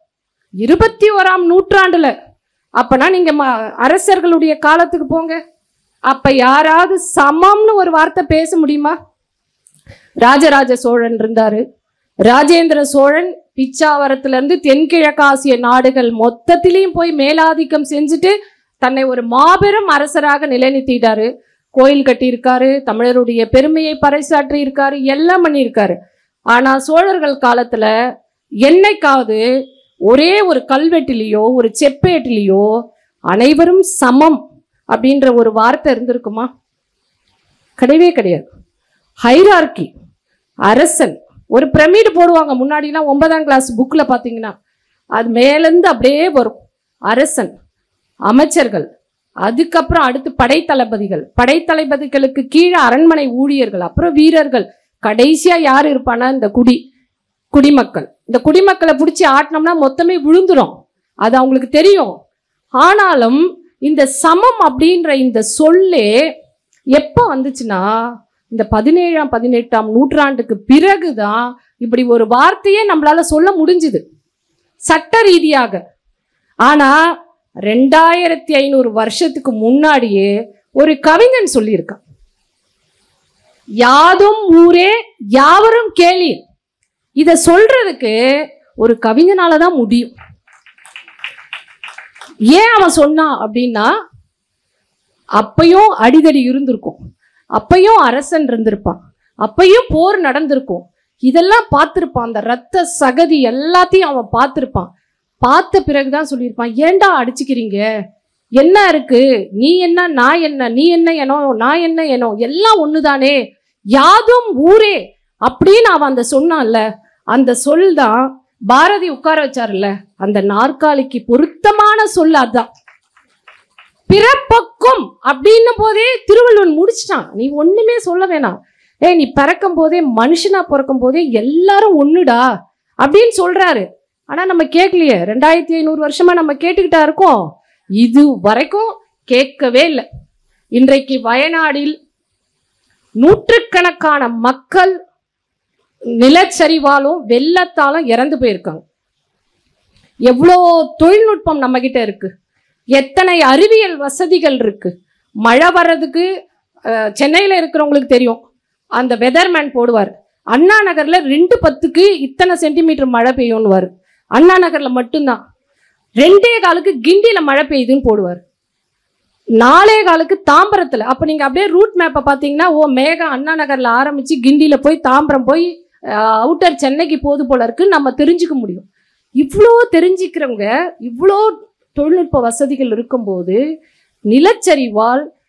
21ஆம் நூற்றாண்டுல. அப்பனா நீங்க அரசர்களுடைய காலத்துக்கு போங்க. அப்ப யாராவது சமம்னு ஒரு வார்த்தை பேச முடியுமா? ராஜராஜ சோழன் இருந்தாரு. ராஜேந்திர சோழன் பிச்சாவரத்துல இருந்து தென்கிழக்காசிய நாடுகள் மொத்தத்திலையும் போய் மேலாதிக்கம் செஞ்சுட்டு தன்னை ஒரு மாபெரும் அரசராக நிலைநிறுத்திட்டாரு. கோயில் கட்டியிருக்காரு, தமிழருடைய பெருமையை பறைசாற்றி இருக்காரு, எல்லாம் பண்ணியிருக்காரு. ஆனா சோழர்கள் காலத்துல என்னைக்காவது ஒரே ஒரு கல்வெட்டிலேயோ ஒரு செப்பேட்டிலேயோ அனைவரும் சமம் அப்படின்ற ஒரு வார்த்தை இருந்திருக்குமா? கிடையவே கிடையாது. ஹைரார்கி, அரசன். ஒரு பிரமிடு போடுவாங்க முன்னாடிலாம் 9ஆம் கிளாஸ் புக்கில் பார்த்தீங்கன்னா, அது மேலேருந்து அப்படியே வரும். அரசன், அமைச்சர்கள், அதுக்கப்புறம் அடுத்து படைத்தளபதிகள், படைத்தளபதிகளுக்கு கீழே அரண்மனை ஊழியர்கள், அப்புறம் வீரர்கள், கடைசியா யார் இருப்பானா இந்த குடிமக்கள். இந்த குடிமக்களை பிடிச்சி ஆட்டினோம்னா மொத்தமே விழுந்துடும், அது அவங்களுக்கு தெரியும். ஆனாலும் இந்த சமம் அப்படின்ற இந்த சொல்லே எப்போ வந்துச்சுன்னா இந்த 17ஆம் 18ஆம் நூற்றாண்டுக்கு பிறகுதான் இப்படி ஒரு வார்த்தையே நம்மளால சொல்ல முடிஞ்சுது சட்ட ரீதியாக. ஆனா 2500 வருஷத்துக்கு முன்னாடியே ஒரு கவிஞன் சொல்லியிருக்கான், யாதும் ஊரே யாவரும் கேளீர். இத சொல்றதுக்கு ஒரு கவிஞனாலதான் முடியும். ஏன் அவன் சொன்னான் அப்படின்னா, அப்பையும் அடிதடி இருந்திருக்கும், அப்பையும் அரசன் இருந்திருப்பான், அப்பையும் போர் நடந்திருக்கும், இதெல்லாம் பார்த்திருப்பான். அந்த ரத்த சகதி எல்லாத்தையும் அவன் பார்த்திருப்பான். பார்த்த பிறகுதான் சொல்லியிருப்பான், ஏண்டா அடிச்சுக்கிறீங்க, என்ன இருக்கு, நீ என்ன நான் என்ன, நீ என்ன எனோ நான் என்ன எனோ, எல்லாம் ஒண்ணுதானே, யாதும் ஊரே அப்படின்னு அவன் அந்த சொன்னான்ல, அந்த சொல் தான் பாரதி உட்கார வச்சாருல்ல அந்த நாற்காலிக்கு பொருத்தமான சொல். அதான் பிறப்பக்கும் அப்படின்னு போதே திருவள்ளுவன் முடிச்சிட்டான். நீ ஒண்ணுமே சொல்ல வேணாம். நீ பிறக்கும் போதே மனுஷனா பிறக்கும் போதே எல்லாரும் ஒண்ணுடா அப்படின்னு சொல்றாரு. ஆனா நம்ம கேட்கலையே. 2500 வருஷமா நம்ம கேட்டுக்கிட்டா இருக்கோம், இது வரைக்கும் கேட்கவே இல்லை. இன்றைக்கு வயநாடில் நூற்றுக்கணக்கான மக்கள் நிலச்சரிவாலும் வெள்ளத்தாலும் இறந்து போயிருக்காங்க. எவ்வளோ தொழில்நுட்பம் நம்ம கிட்ட இருக்கு, எத்தனை அறிவியல் வசதிகள் இருக்கு. மழை வர்றதுக்கு சென்னையில் இருக்கிறவங்களுக்கு தெரியும், அந்த வெதர்மேன் போடுவார், அண்ணா நகர்ல 2:10 இத்தனை சென்டிமீட்டர் மழை பெய்யும்னுவார். அண்ணா நகர்ல மட்டும்தான். 2:15 கிண்டியில மழை பெய்யுதுன்னு போடுவார். 4:15 தாம்பரத்துல. அப்ப நீங்க அப்படியே ரூட் மேப்பை பார்த்தீங்கன்னா, ஓ மேகம் அண்ணா நகர்ல ஆரம்பிச்சு கிண்டியில போய் தாம்பரம் போய் அவுட்டர் சென்னைக்கு போது போல இருக்கு நம்ம தெரிஞ்சுக்க முடியும். இவ்வளோ தெரிஞ்சுக்கிறவங்க, இவ்வளோ தொழில்நுட்ப வசதிகள் இருக்கும்போது நிலச்சரிவால்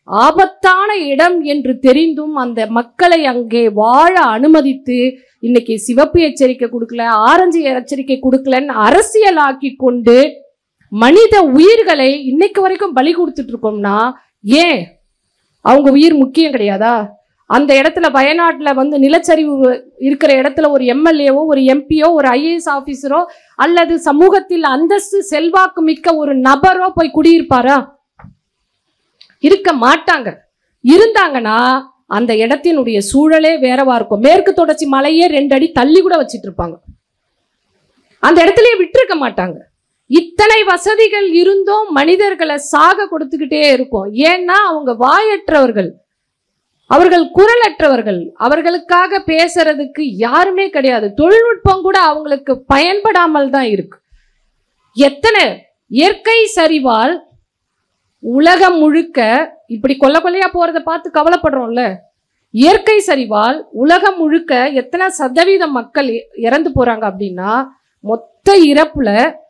ஆபத்தான இடம் என்று தெரிந்தும் அந்த மக்களை அங்கே வாழ அனுமதித்து இன்னைக்கு சிவப்பு எச்சரிக்கை கொடுக்கல, ஆரஞ்சு எச்சரிக்கை கொடுக்கலன்னு அரசியலாக்கி கொண்டு மனித உயிர்களை இன்னைக்கு வரைக்கும் பலி கொடுத்துட்டு இருக்கோம்னா ஏன்? அவங்க உயிர் முக்கியம் கிடையாதா? அந்த இடத்துல வயநாட்டுல வந்து நிலச்சரிவு இருக்கிற இடத்துல ஒரு எம்எல்ஏவோ ஒரு எம்பியோ ஒரு ஐஏஎஸ் ஆபீசரோ அல்லது சமூகத்தில் அந்தஸ்து செல்வாக்கு மிக்க ஒரு நபரோ போய் குடியிருப்பாரா? இருக்க மாட்டாங்க. இருந்தாங்கன்னா அந்த இடத்தினுடைய சூழலே வேறவா இருக்கும். மேற்கு தொடர்ச்சி மலையே 2 அடி தள்ளி கூட வச்சிட்டு இருப்பாங்க. அந்த இடத்துலயே விட்டுருக்க மாட்டாங்க. இத்தனை வசதிகள் இருந்தும் மனிதர்களை சாக கொடுத்துக்கிட்டே இருக்கும். ஏன்னா அவங்க வாயற்றவர்கள், அவர்கள் குரலற்றவர்கள், அவர்களுக்காக பேசுறதுக்கு யாருமே கிடையாது. தொழில்நுட்பம் கூட அவங்களுக்கு பயன்படாமல் தான் இருக்கு. எத்தனை இயற்கை சரிவால் உலகம் முழுக்க இப்படி கொல்ல கொல்லையா போறதை பார்த்து கவலைப்படுறோம்ல. இயற்கை சரிவால் உலகம் முழுக்க எத்தனை சதவீத மக்கள் இறந்து போறாங்க அப்படின்னா, மொத்த இறப்புல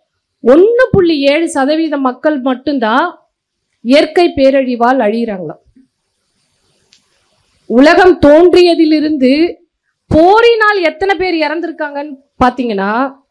1.7% மக்கள் மட்டும்தான் இயற்கை பேரழிவால் அழியிறாங்களாம். உலகம் தோன்றியதிலிருந்து போரினால் எத்தனை பேர் இறந்திருக்காங்கன்னு பாத்தீங்கன்னா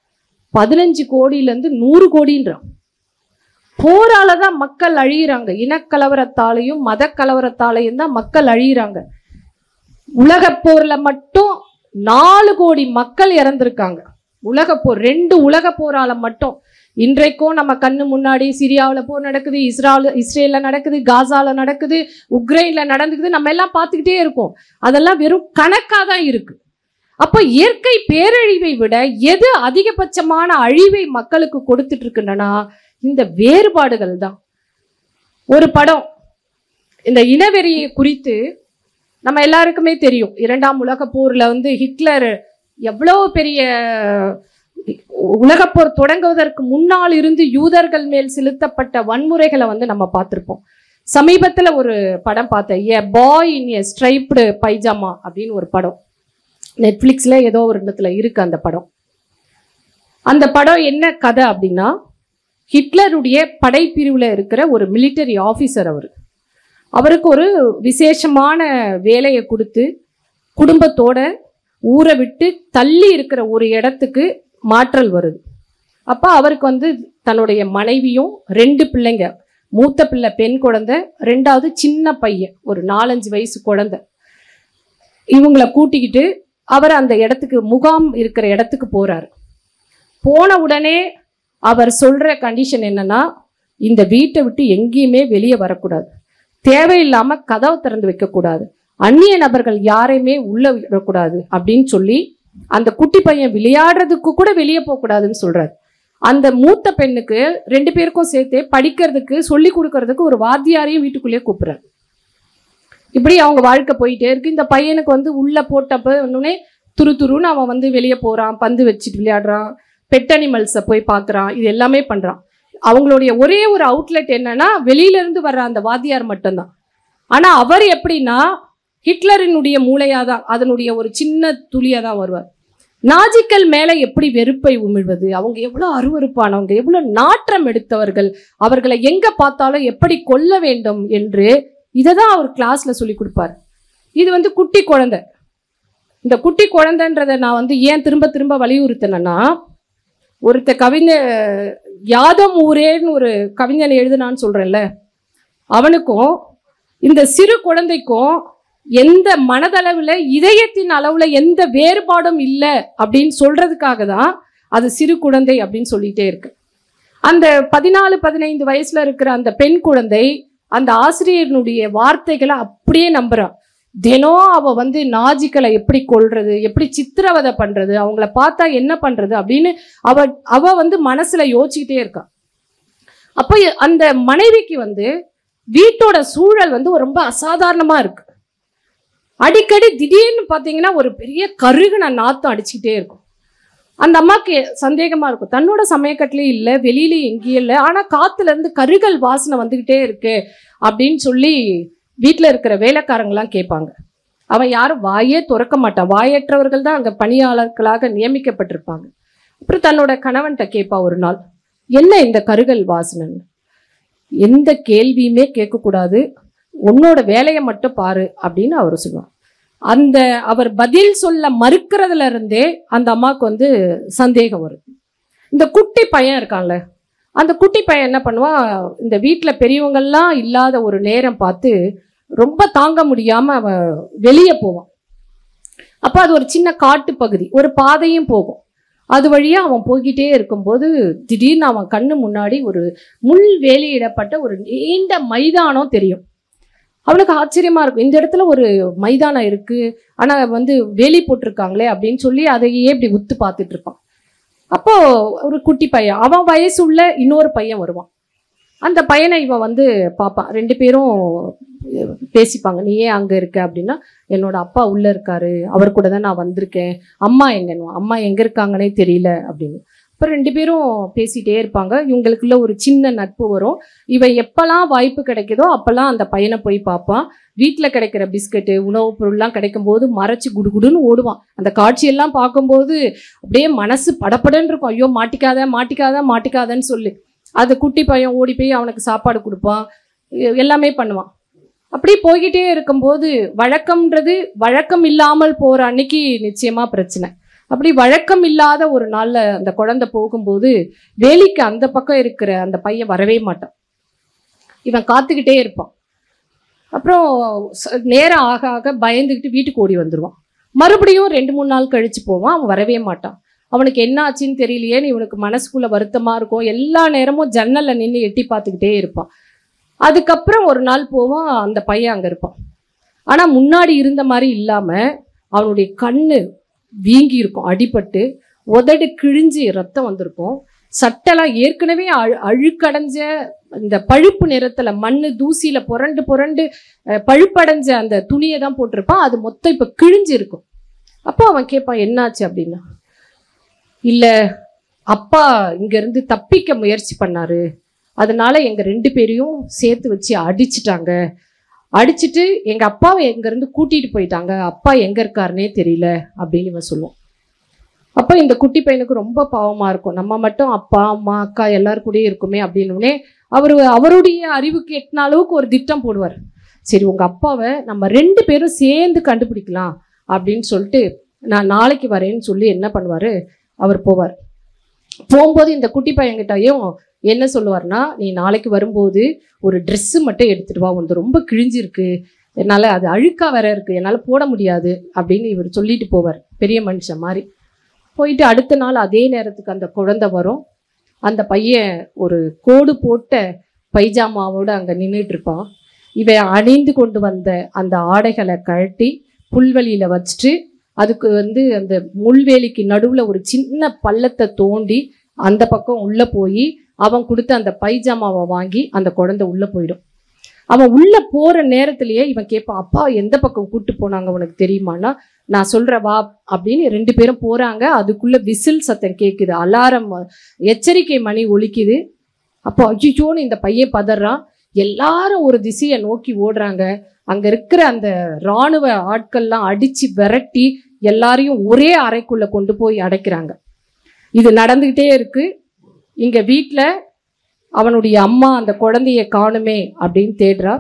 15 கோடியிலிருந்து 100 கோடின்றான். போரால தான் மக்கள் அழியிறாங்க. இனக்கலவரத்தாலையும் மத கலவரத்தாலையும் தான் மக்கள் அழியிறாங்க. உலக போர்ல மட்டும் 4 கோடி மக்கள் இறந்திருக்காங்க. உலக போர், 2 உலக போரால மட்டும். இன்றைக்கும் நம்ம கண்ணு முன்னாடி சிரியாவில் போர் நடக்குது, இஸ்ரேல்ல நடக்குது, காசால நடக்குது, உக்ரைன்ல நடந்துக்குது, நம்ம எல்லாம் பார்த்துக்கிட்டே இருக்கோம். அதெல்லாம் வெறும் கணக்காக தான் இருக்கு. அப்போ இயற்கை பேரழிவை விட எது அதிகபட்சமான அழிவை மக்களுக்கு கொடுத்துட்டு இருக்குன்னா இந்த வேறுபாடுகள் தான். ஒரு படம், இந்த இனவெறியை குறித்து நம்ம எல்லாருக்குமே தெரியும். 2ஆம் உலக போர்ல வந்து ஹிட்லர் எவ்வளவு பெரிய, உலகப்போர் தொடங்குவதற்கு முன்னால் இருந்து யூதர்கள் மேல் செலுத்தப்பட்ட வன்முறைகளை வந்து நம்ம பார்த்திருப்போம். சமீபத்துல ஒரு படம் பார்த்தேன், எ பாய் இன் எ ஸ்ட்ரைப்டு பைஜாமா அப்படின்னு ஒரு படம். நெட்ஃபிளிக்ஸ்ல ஏதோ ஒரு இடத்துல இருக்கு அந்த படம். அந்த படம் என்ன கதை அப்படின்னா, ஹிட்லருடைய படைப்பிரிவுல இருக்கிற ஒரு மிலிட்டரி ஆஃபீஸர். அவருக்கு ஒரு விசேஷமான வேலையை கொடுத்து குடும்பத்தோட ஊரை விட்டு தள்ளி இருக்கிற ஒரு இடத்துக்கு மாற்றல் வருது. அப்போ அவருக்கு வந்து தன்னுடைய மனைவியும் 2 பிள்ளைங்க, மூத்த பிள்ளை பெண் குழந்தை, 2வது சின்ன பையன் ஒரு 4-5 வயசு குழந்தை, இவங்களை கூட்டிக்கிட்டு அவர் அந்த இடத்துக்கு, முகாம் இருக்கிற இடத்துக்கு போறாரு. போன உடனே அவர் சொல்ற கண்டிஷன் என்னன்னா, இந்த வீட்டை விட்டு எங்கேயுமே வெளியே வரக்கூடாது, தேவையில்லாம கதவை திறந்து வைக்கக்கூடாது, அந்நிய நபர்கள் யாரையுமே உள்ள விடக்கூடாது அப்படின்னு சொல்லி அந்த குட்டி பையன் விளையாடுறதுக்கு கூட வெளியே போகக்கூடாதுன்னு சொல்றாரு. அந்த மூத்த பெண்ணுக்கு 2 பேருக்கும் சேர்த்து படிக்கிறதுக்கு சொல்லி கொடுக்கறதுக்கு ஒரு வாத்தியாரையும் வீட்டுக்குள்ளேயே கூப்பிடுறாரு. இப்படி அவங்க வாழ்க்கை போயிட்டே இருக்கு. இந்த பையனுக்கு வந்து உள்ள போட்டப்ப இன்னொன்னே துருன்னு அவன் வந்து வெளியே போறான், பந்து வச்சுட்டு விளையாடுறான், பெட் அனிமல்ஸை போய் பார்க்குறான், இது எல்லாமே பண்ணுறான். அவங்களுடைய ஒரே ஒரு அவுட்லெட் என்னன்னா வெளியிலேருந்து வர்ற அந்த வாத்தியார் மட்டும்தான். ஆனால் அவர் எப்படின்னா ஹிட்லரினுடைய மூளையாக தான், அதனுடைய ஒரு சின்ன துளியாக தான் வருவார். நாஜிக்கள் மேலே எப்படி வெறுப்பை உமிழ்வது, அவங்க எவ்வளோ அருவருப்பானவங்க, எவ்வளோ நாற்றம் எடுத்தவர்கள், அவர்களை எங்கே பார்த்தாலும் எப்படி கொல்ல வேண்டும் என்று இதை தான் அவர் கிளாஸில் சொல்லி கொடுப்பார். இது வந்து குட்டி குழந்தை. இந்த குட்டி குழந்தைன்றதை நான் வந்து ஏன் திரும்ப திரும்ப வலியுறுத்தினேன்னா, ஒருத்த கவிஞர் யாதம் ஊரேன்னு ஒரு கவிஞன் எழுதுனான்னு சொல்கிறேன்ல, அவனுக்கும் இந்த சிறு குழந்தைக்கும் எந்த மனதளவில் இதயத்தின் அளவில் எந்த வேறுபாடும் இல்லை அப்படின்னு சொல்கிறதுக்காக தான் அது சிறு குழந்தை அப்படின்னு சொல்லிகிட்டே இருக்கு. அந்த 14-15 வயசில் இருக்கிற அந்த பெண் குழந்தை அந்த ஆசிரியனுடைய வார்த்தைகளை அப்படியே நம்புறான். தினம் அவள் வந்து நாஜிக்களை எப்படி கொல்றது, எப்படி சித்திரவதை பண்ணுறது, அவங்கள பார்த்தா என்ன பண்ணுறது அப்படின்னு அவ வந்து மனசில் யோசிச்சுக்கிட்டே இருக்கான். அப்போ அந்த மனைவிக்கு வந்து வீட்டோட சூழல் வந்து ரொம்ப அசாதாரணமாக இருக்கு. அடிக்கடி திடீர்னு பார்த்தீங்கன்னா ஒரு பெரிய கருகுன நாத்தம் அடிச்சுக்கிட்டே இருக்கும். அந்த அம்மாவுக்கு சந்தேகமாக இருக்கும், தன்னோட சமயக்கட்டிலே இல்லை, வெளியிலேயும் எங்கேயும் இல்லை, ஆனால் காற்றுலேருந்து கருகல் வாசனை வந்துக்கிட்டே இருக்கு அப்படின்னு சொல்லி வீட்டில் இருக்கிற வேலைக்காரங்களாம் கேட்பாங்க. அவன் யாரும் வாயே திறக்க மாட்டான். வாயற்றவர்கள் தான் அங்கே பணியாளர்களாக நியமிக்கப்பட்டிருப்பாங்க. அப்புறம் தன்னோட கணவன்கிட்ட கேட்பா ஒரு நாள், என்ன இந்த கருகல் வாசனைன்னு. எந்த கேள்வியுமே கேட்கக்கூடாது, உன்னோட வேலையை மட்டும் பாரு அப்படின்னு அவர் சொல்லுவார். அந்த அவர் பதில் சொல்ல மறுக்கிறதுல இருந்தே அந்த அம்மாவுக்கு வந்து சந்தேகம் வரும். இந்த குட்டி பையன் இருக்கான்ல, அந்த குட்டி பையன் என்ன பண்ணுவான், இந்த வீட்டில் பெரியவங்கள்லாம் இல்லாத ஒரு நேரம் பார்த்து ரொம்ப தாங்க முடியாமல் அவன் வெளியே போவான். அப்போ அது ஒரு சின்ன காட்டு பகுதி, ஒரு பாதையும் போகும். அது வழியாக அவன் போய்கிட்டே இருக்கும்போது திடீர்னு அவன் கண்ணு முன்னாடி ஒரு முள் வேலியிடப்பட்ட ஒரு நீண்ட மைதானம் தெரியும். அவனுக்கு ஆச்சரியமா இருக்கும், இந்த இடத்துல ஒரு மைதானம் இருக்கு, ஆனால் வந்து வேலி போட்டிருக்காங்களே அப்படின்னு சொல்லி அதையே இப்படி உத்து பார்த்துட்டு இருப்பான். அப்போ ஒரு குட்டி பையன், அவன் வயசு உள்ள இன்னொரு பையன் வருவான். அந்த பையனை இவன் வந்து பார்ப்பான். 2 பேரும் பேசிப்பாங்க. நீ ஏன் அங்கே இருக்க அப்படின்னா, என்னோட அப்பா உள்ளே இருக்காரு, அவர் கூட தான் நான் வந்திருக்கேன். அம்மா எங்கன்னு, அம்மா எங்கே இருக்காங்கன்னே தெரியல அப்படின்னு. இப்போ 2 பேரும் பேசிகிட்டே இருப்பாங்க. இவங்களுக்குள்ள ஒரு சின்ன நட்பு வரும். இவன் எப்போல்லாம் வாய்ப்பு கிடைக்குதோ அப்போல்லாம் அந்த பையனை போய் பார்ப்பான். வீட்டில் கிடைக்கிற பிஸ்கட்டு உணவுப் பொருள்லாம் கிடைக்கும்போது மறைச்சி குடுகுடுன்னு ஓடுவான். அந்த காட்சியெல்லாம் பார்க்கும்போது அப்படியே மனசு படப்படன்னு இருக்கும். ஐயோ மாட்டிக்காத மாட்டிக்காத மாட்டிக்காதன்னு சொல்லி அது குட்டி பையன் ஓடி போய் அவனுக்கு சாப்பாடு கொடுப்பான், எல்லாமே பண்ணுவான். அப்படி போய்கிட்டே இருக்கும்போது வழக்கம்ன்றது வழக்கம் இல்லாமல் போகிற அன்னைக்கு நிச்சயமாக பிரச்சனை. அப்படி வழக்கம் இல்லாத ஒரு நாளில் அந்த குழந்தை போகும்போது வேலிக்கு அந்த பக்கம் இருக்கிற அந்த பையன் வரவே மாட்டான். இவன் காத்துக்கிட்டே இருப்பான். அப்புறம் நேரம் ஆக ஆக பயந்துக்கிட்டு வீட்டுக்கு ஓடி வந்துடுவான். மறுபடியும் 2-3 நாள் கழித்து போவான், அவன் வரவே மாட்டான். அவனுக்கு என்ன ஆச்சுன்னு தெரியலையேன்னு இவனுக்கு மனசுக்குள்ளே வருத்தமாக இருக்கும். எல்லா நேரமும் ஜன்னலில் நின்று எட்டி பார்த்துக்கிட்டே இருப்பான். அதுக்கப்புறம் ஒரு நாள் போவான், அந்த பையன் அங்கே இருப்பான். ஆனால் முன்னாடி இருந்த மாதிரி இல்லாமல் அவனுடைய கண்ணு வீங்கி இருக்கும், அடிபட்டு உதடு கிழிஞ்சு ரத்தம் வந்திருக்கும். சட்டெல்லாம் ஏற்கனவே அழுக்கடைஞ்ச இந்த பழுப்பு நிறத்தில் மண்ணு தூசியில் புரண்டு புரண்டு பழுப்படைஞ்ச அந்த துணியை தான் போட்டிருப்பான். அது மொத்தம் இப்போ கிழிஞ்சு இருக்கும். அப்போ அவன் கேட்பான், என்னாச்சு அப்படின்னா, இல்லை அப்பா இங்கேருந்து தப்பிக்க முயற்சி பண்ணாரு, அதனால எங்கள் 2 பேரையும் சேர்த்து வச்சு அடிச்சிட்டாங்க, அடிச்சுட்டு எங்கள் அப்பாவை எங்கேருந்து கூட்டிகிட்டு போயிட்டாங்க, அப்பா எங்கே இருக்காருன்னே தெரியல அப்படின்னு இவன் சொல்லுவான். அப்போ இந்த குட்டி பையனுக்கு ரொம்ப பாவமாக இருக்கும். நம்ம மட்டும் அப்பா அம்மா அக்கா எல்லாரும் கூடயே இருக்குமே அப்படின்னே அவருடைய அறிவுக்கு எட்டின அளவுக்கு ஒரு திட்டம் போடுவார். சரி உங்கள் அப்பாவை நம்ம 2 பேரும் சேர்ந்து கண்டுபிடிக்கலாம் அப்படின்னு சொல்லிட்டு நான் நாளைக்கு வரேன்னு சொல்லி என்ன பண்ணுவார், அவர் போவார். போகும்போது இந்த குட்டி பையன்கிட்டையும் என்ன சொல்லுவார்னா, நீ நாளைக்கு வரும்போது ஒரு ட்ரெஸ்ஸு மட்டும் எடுத்துகிட்டு வா, உனது ரொம்ப கிழிஞ்சிருக்கு, என்னால் அது அழுக்காக வேற இருக்குது, என்னால் போட முடியாது அப்படின்னு இவர் சொல்லிட்டு போவார், பெரிய மனுஷன் மாதிரி. போயிட்டு அடுத்த நாள் அதே நேரத்துக்கு அந்த குழந்தை வரும். அந்த பையன் ஒரு கோடு போட்ட பைஜாமாவோடு அங்கே நின்றுட்டு இருப்பான். இவன் அணிந்து கொண்டு வந்த அந்த ஆடைகளை கழட்டி புல்வெளியில் வச்சுட்டு அதுக்கு வந்து அந்த முள்வேலிக்கு நடுவில் ஒரு சின்ன பள்ளத்தை தோண்டி அந்த பக்கம் உள்ளே போய் அவன் கொடுத்த அந்த பைஜாமாவை வாங்கி அந்த குழந்தை உள்ளே போயிடும். அவன் உள்ளே போகிற நேரத்திலேயே இவன் கேட்பான், அப்பா எந்த பக்கம் கூப்பிட்டு போனாங்க உனக்கு தெரியுமானா, நான் சொல்கிற வா அப்படின்னு 2 பேரும் போகிறாங்க. அதுக்குள்ளே விசில் சத்தம் கேட்குது, அலாரம் எச்சரிக்கை மணி ஒலிக்குது. அப்போ அஜிஜோன்னு இந்த பையன் பதறான். எல்லாரும் ஒரு திசையை நோக்கி ஓடுறாங்க. அங்கே இருக்கிற அந்த இராணுவ ஆட்கள்லாம் அடித்து விரட்டி எல்லாரையும் ஒரே அறைக்குள்ளே கொண்டு போய் அடைக்கிறாங்க. இது நடந்துக்கிட்டே இருக்குது. இங்கே வீட்டில் அவனுடைய அம்மா அந்த குழந்தைய காணுமே அப்படின்னு தேடுறா.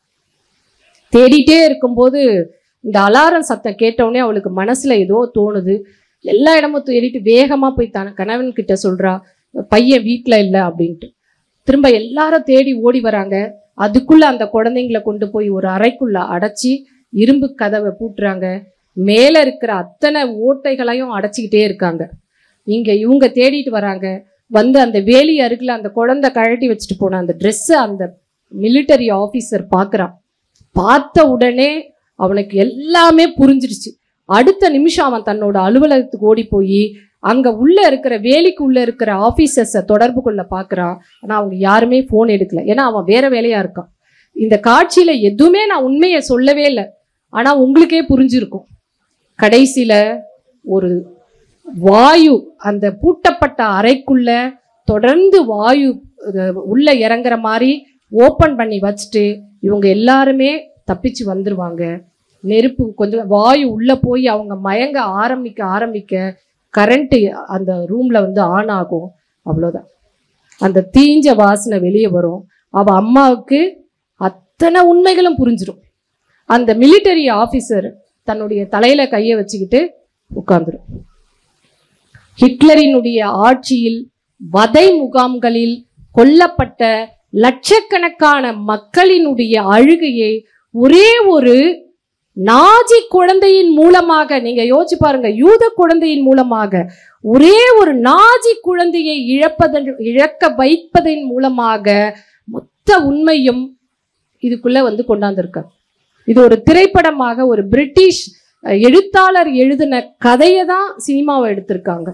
தேடிட்டே இருக்கும்போது இந்த அலாரம் சத்தம் கேட்டவுடனே அவளுக்கு மனசில் ஏதோ தோணுது. எல்லா இடமும் தேடிட்டு வேகமாக போய் கணவன் கிட்ட சொல்கிறா, பையன் வீட்டில் இல்லை அப்படின்ட்டு. திரும்ப எல்லாரும் தேடி ஓடி வராங்க. அதுக்குள்ளே அந்த குழந்தைங்களை கொண்டு போய் ஒரு அறைக்குள்ளே அடைச்சி இரும்பு கதவை பூட்டுறாங்க. மேலே இருக்கிற அத்தனை ஓட்டைகளையும் அடைச்சிக்கிட்டே இருக்காங்க. இங்கே இவங்க தேடிட்டு வராங்க. வந்து அந்த வேலி அருகில் அந்த குழந்தை கழட்டி வச்சுட்டு போன அந்த ட்ரெஸ்ஸை அந்த மிலிட்டரி ஆஃபீஸர் பார்க்குறான். பார்த்த உடனே அவனுக்கு எல்லாமே புரிஞ்சிடுச்சு. அடுத்த நிமிஷம் அவன் தன்னோட அலுவலகத்துக்கு ஓடி போய் அங்கே உள்ளே இருக்கிற வேலிக்கு உள்ளே இருக்கிற ஆஃபீஸர்ஸை தொடர்பு கொள்ள பார்க்குறான். ஆனால் அவங்க யாருமே ஃபோன் எடுக்கல, ஏன்னா அவன் வேற வேலையாக இருக்கான். இந்த காட்சியில் எதுவுமே நான் உண்மையை சொல்லவே இல்லை, ஆனால் உங்களுக்கே புரிஞ்சிருக்கும். கடைசியில் ஒரு வாயு அந்த பூட்டப்பட்ட அறைக்குள்ள தொடர்ந்து வாயு உள்ள இறங்குற மாதிரி ஓப்பன் பண்ணி வச்சுட்டு இவங்க எல்லாருமே தப்பிச்சு வந்துருவாங்க. நெருப்பு கொஞ்சம் வாயு உள்ள போய் அவங்க மயங்க ஆரம்பிக்க கரண்ட்டு அந்த ரூம்ல வந்து ஆன் ஆகும். அவ்வளோதான், அந்த தீஞ்ச வாசனை வெளியே வரும். அவள் அம்மாவுக்கு அத்தனை உண்மைகளும் புரிஞ்சிடும். அந்த மிலிட்டரி ஆஃபீஸர் தன்னுடைய தலையில கையை வச்சுக்கிட்டு உட்கார்ந்துடும். ஹிட்லரினுடைய ஆட்சியில் வதை முகாம்களில் கொல்லப்பட்ட லட்சக்கணக்கான மக்களினுடைய அழுகையை ஒரே ஒரு நாஜி குழந்தையின் மூலமாக, நீங்க யோசிச்சு பாருங்க, யூத குழந்தையின் மூலமாக, ஒரே ஒரு நாஜி குழந்தையை இழக்க வைப்பதன் மூலமாக மொத்த உண்மையும் இதுக்குள்ள கொண்டாந்துருக்க. இது ஒரு திரைப்படமாக ஒரு பிரிட்டிஷ் எழுத்தாளர் எழுதின கதையை தான் சினிமாவை எடுத்திருக்காங்க.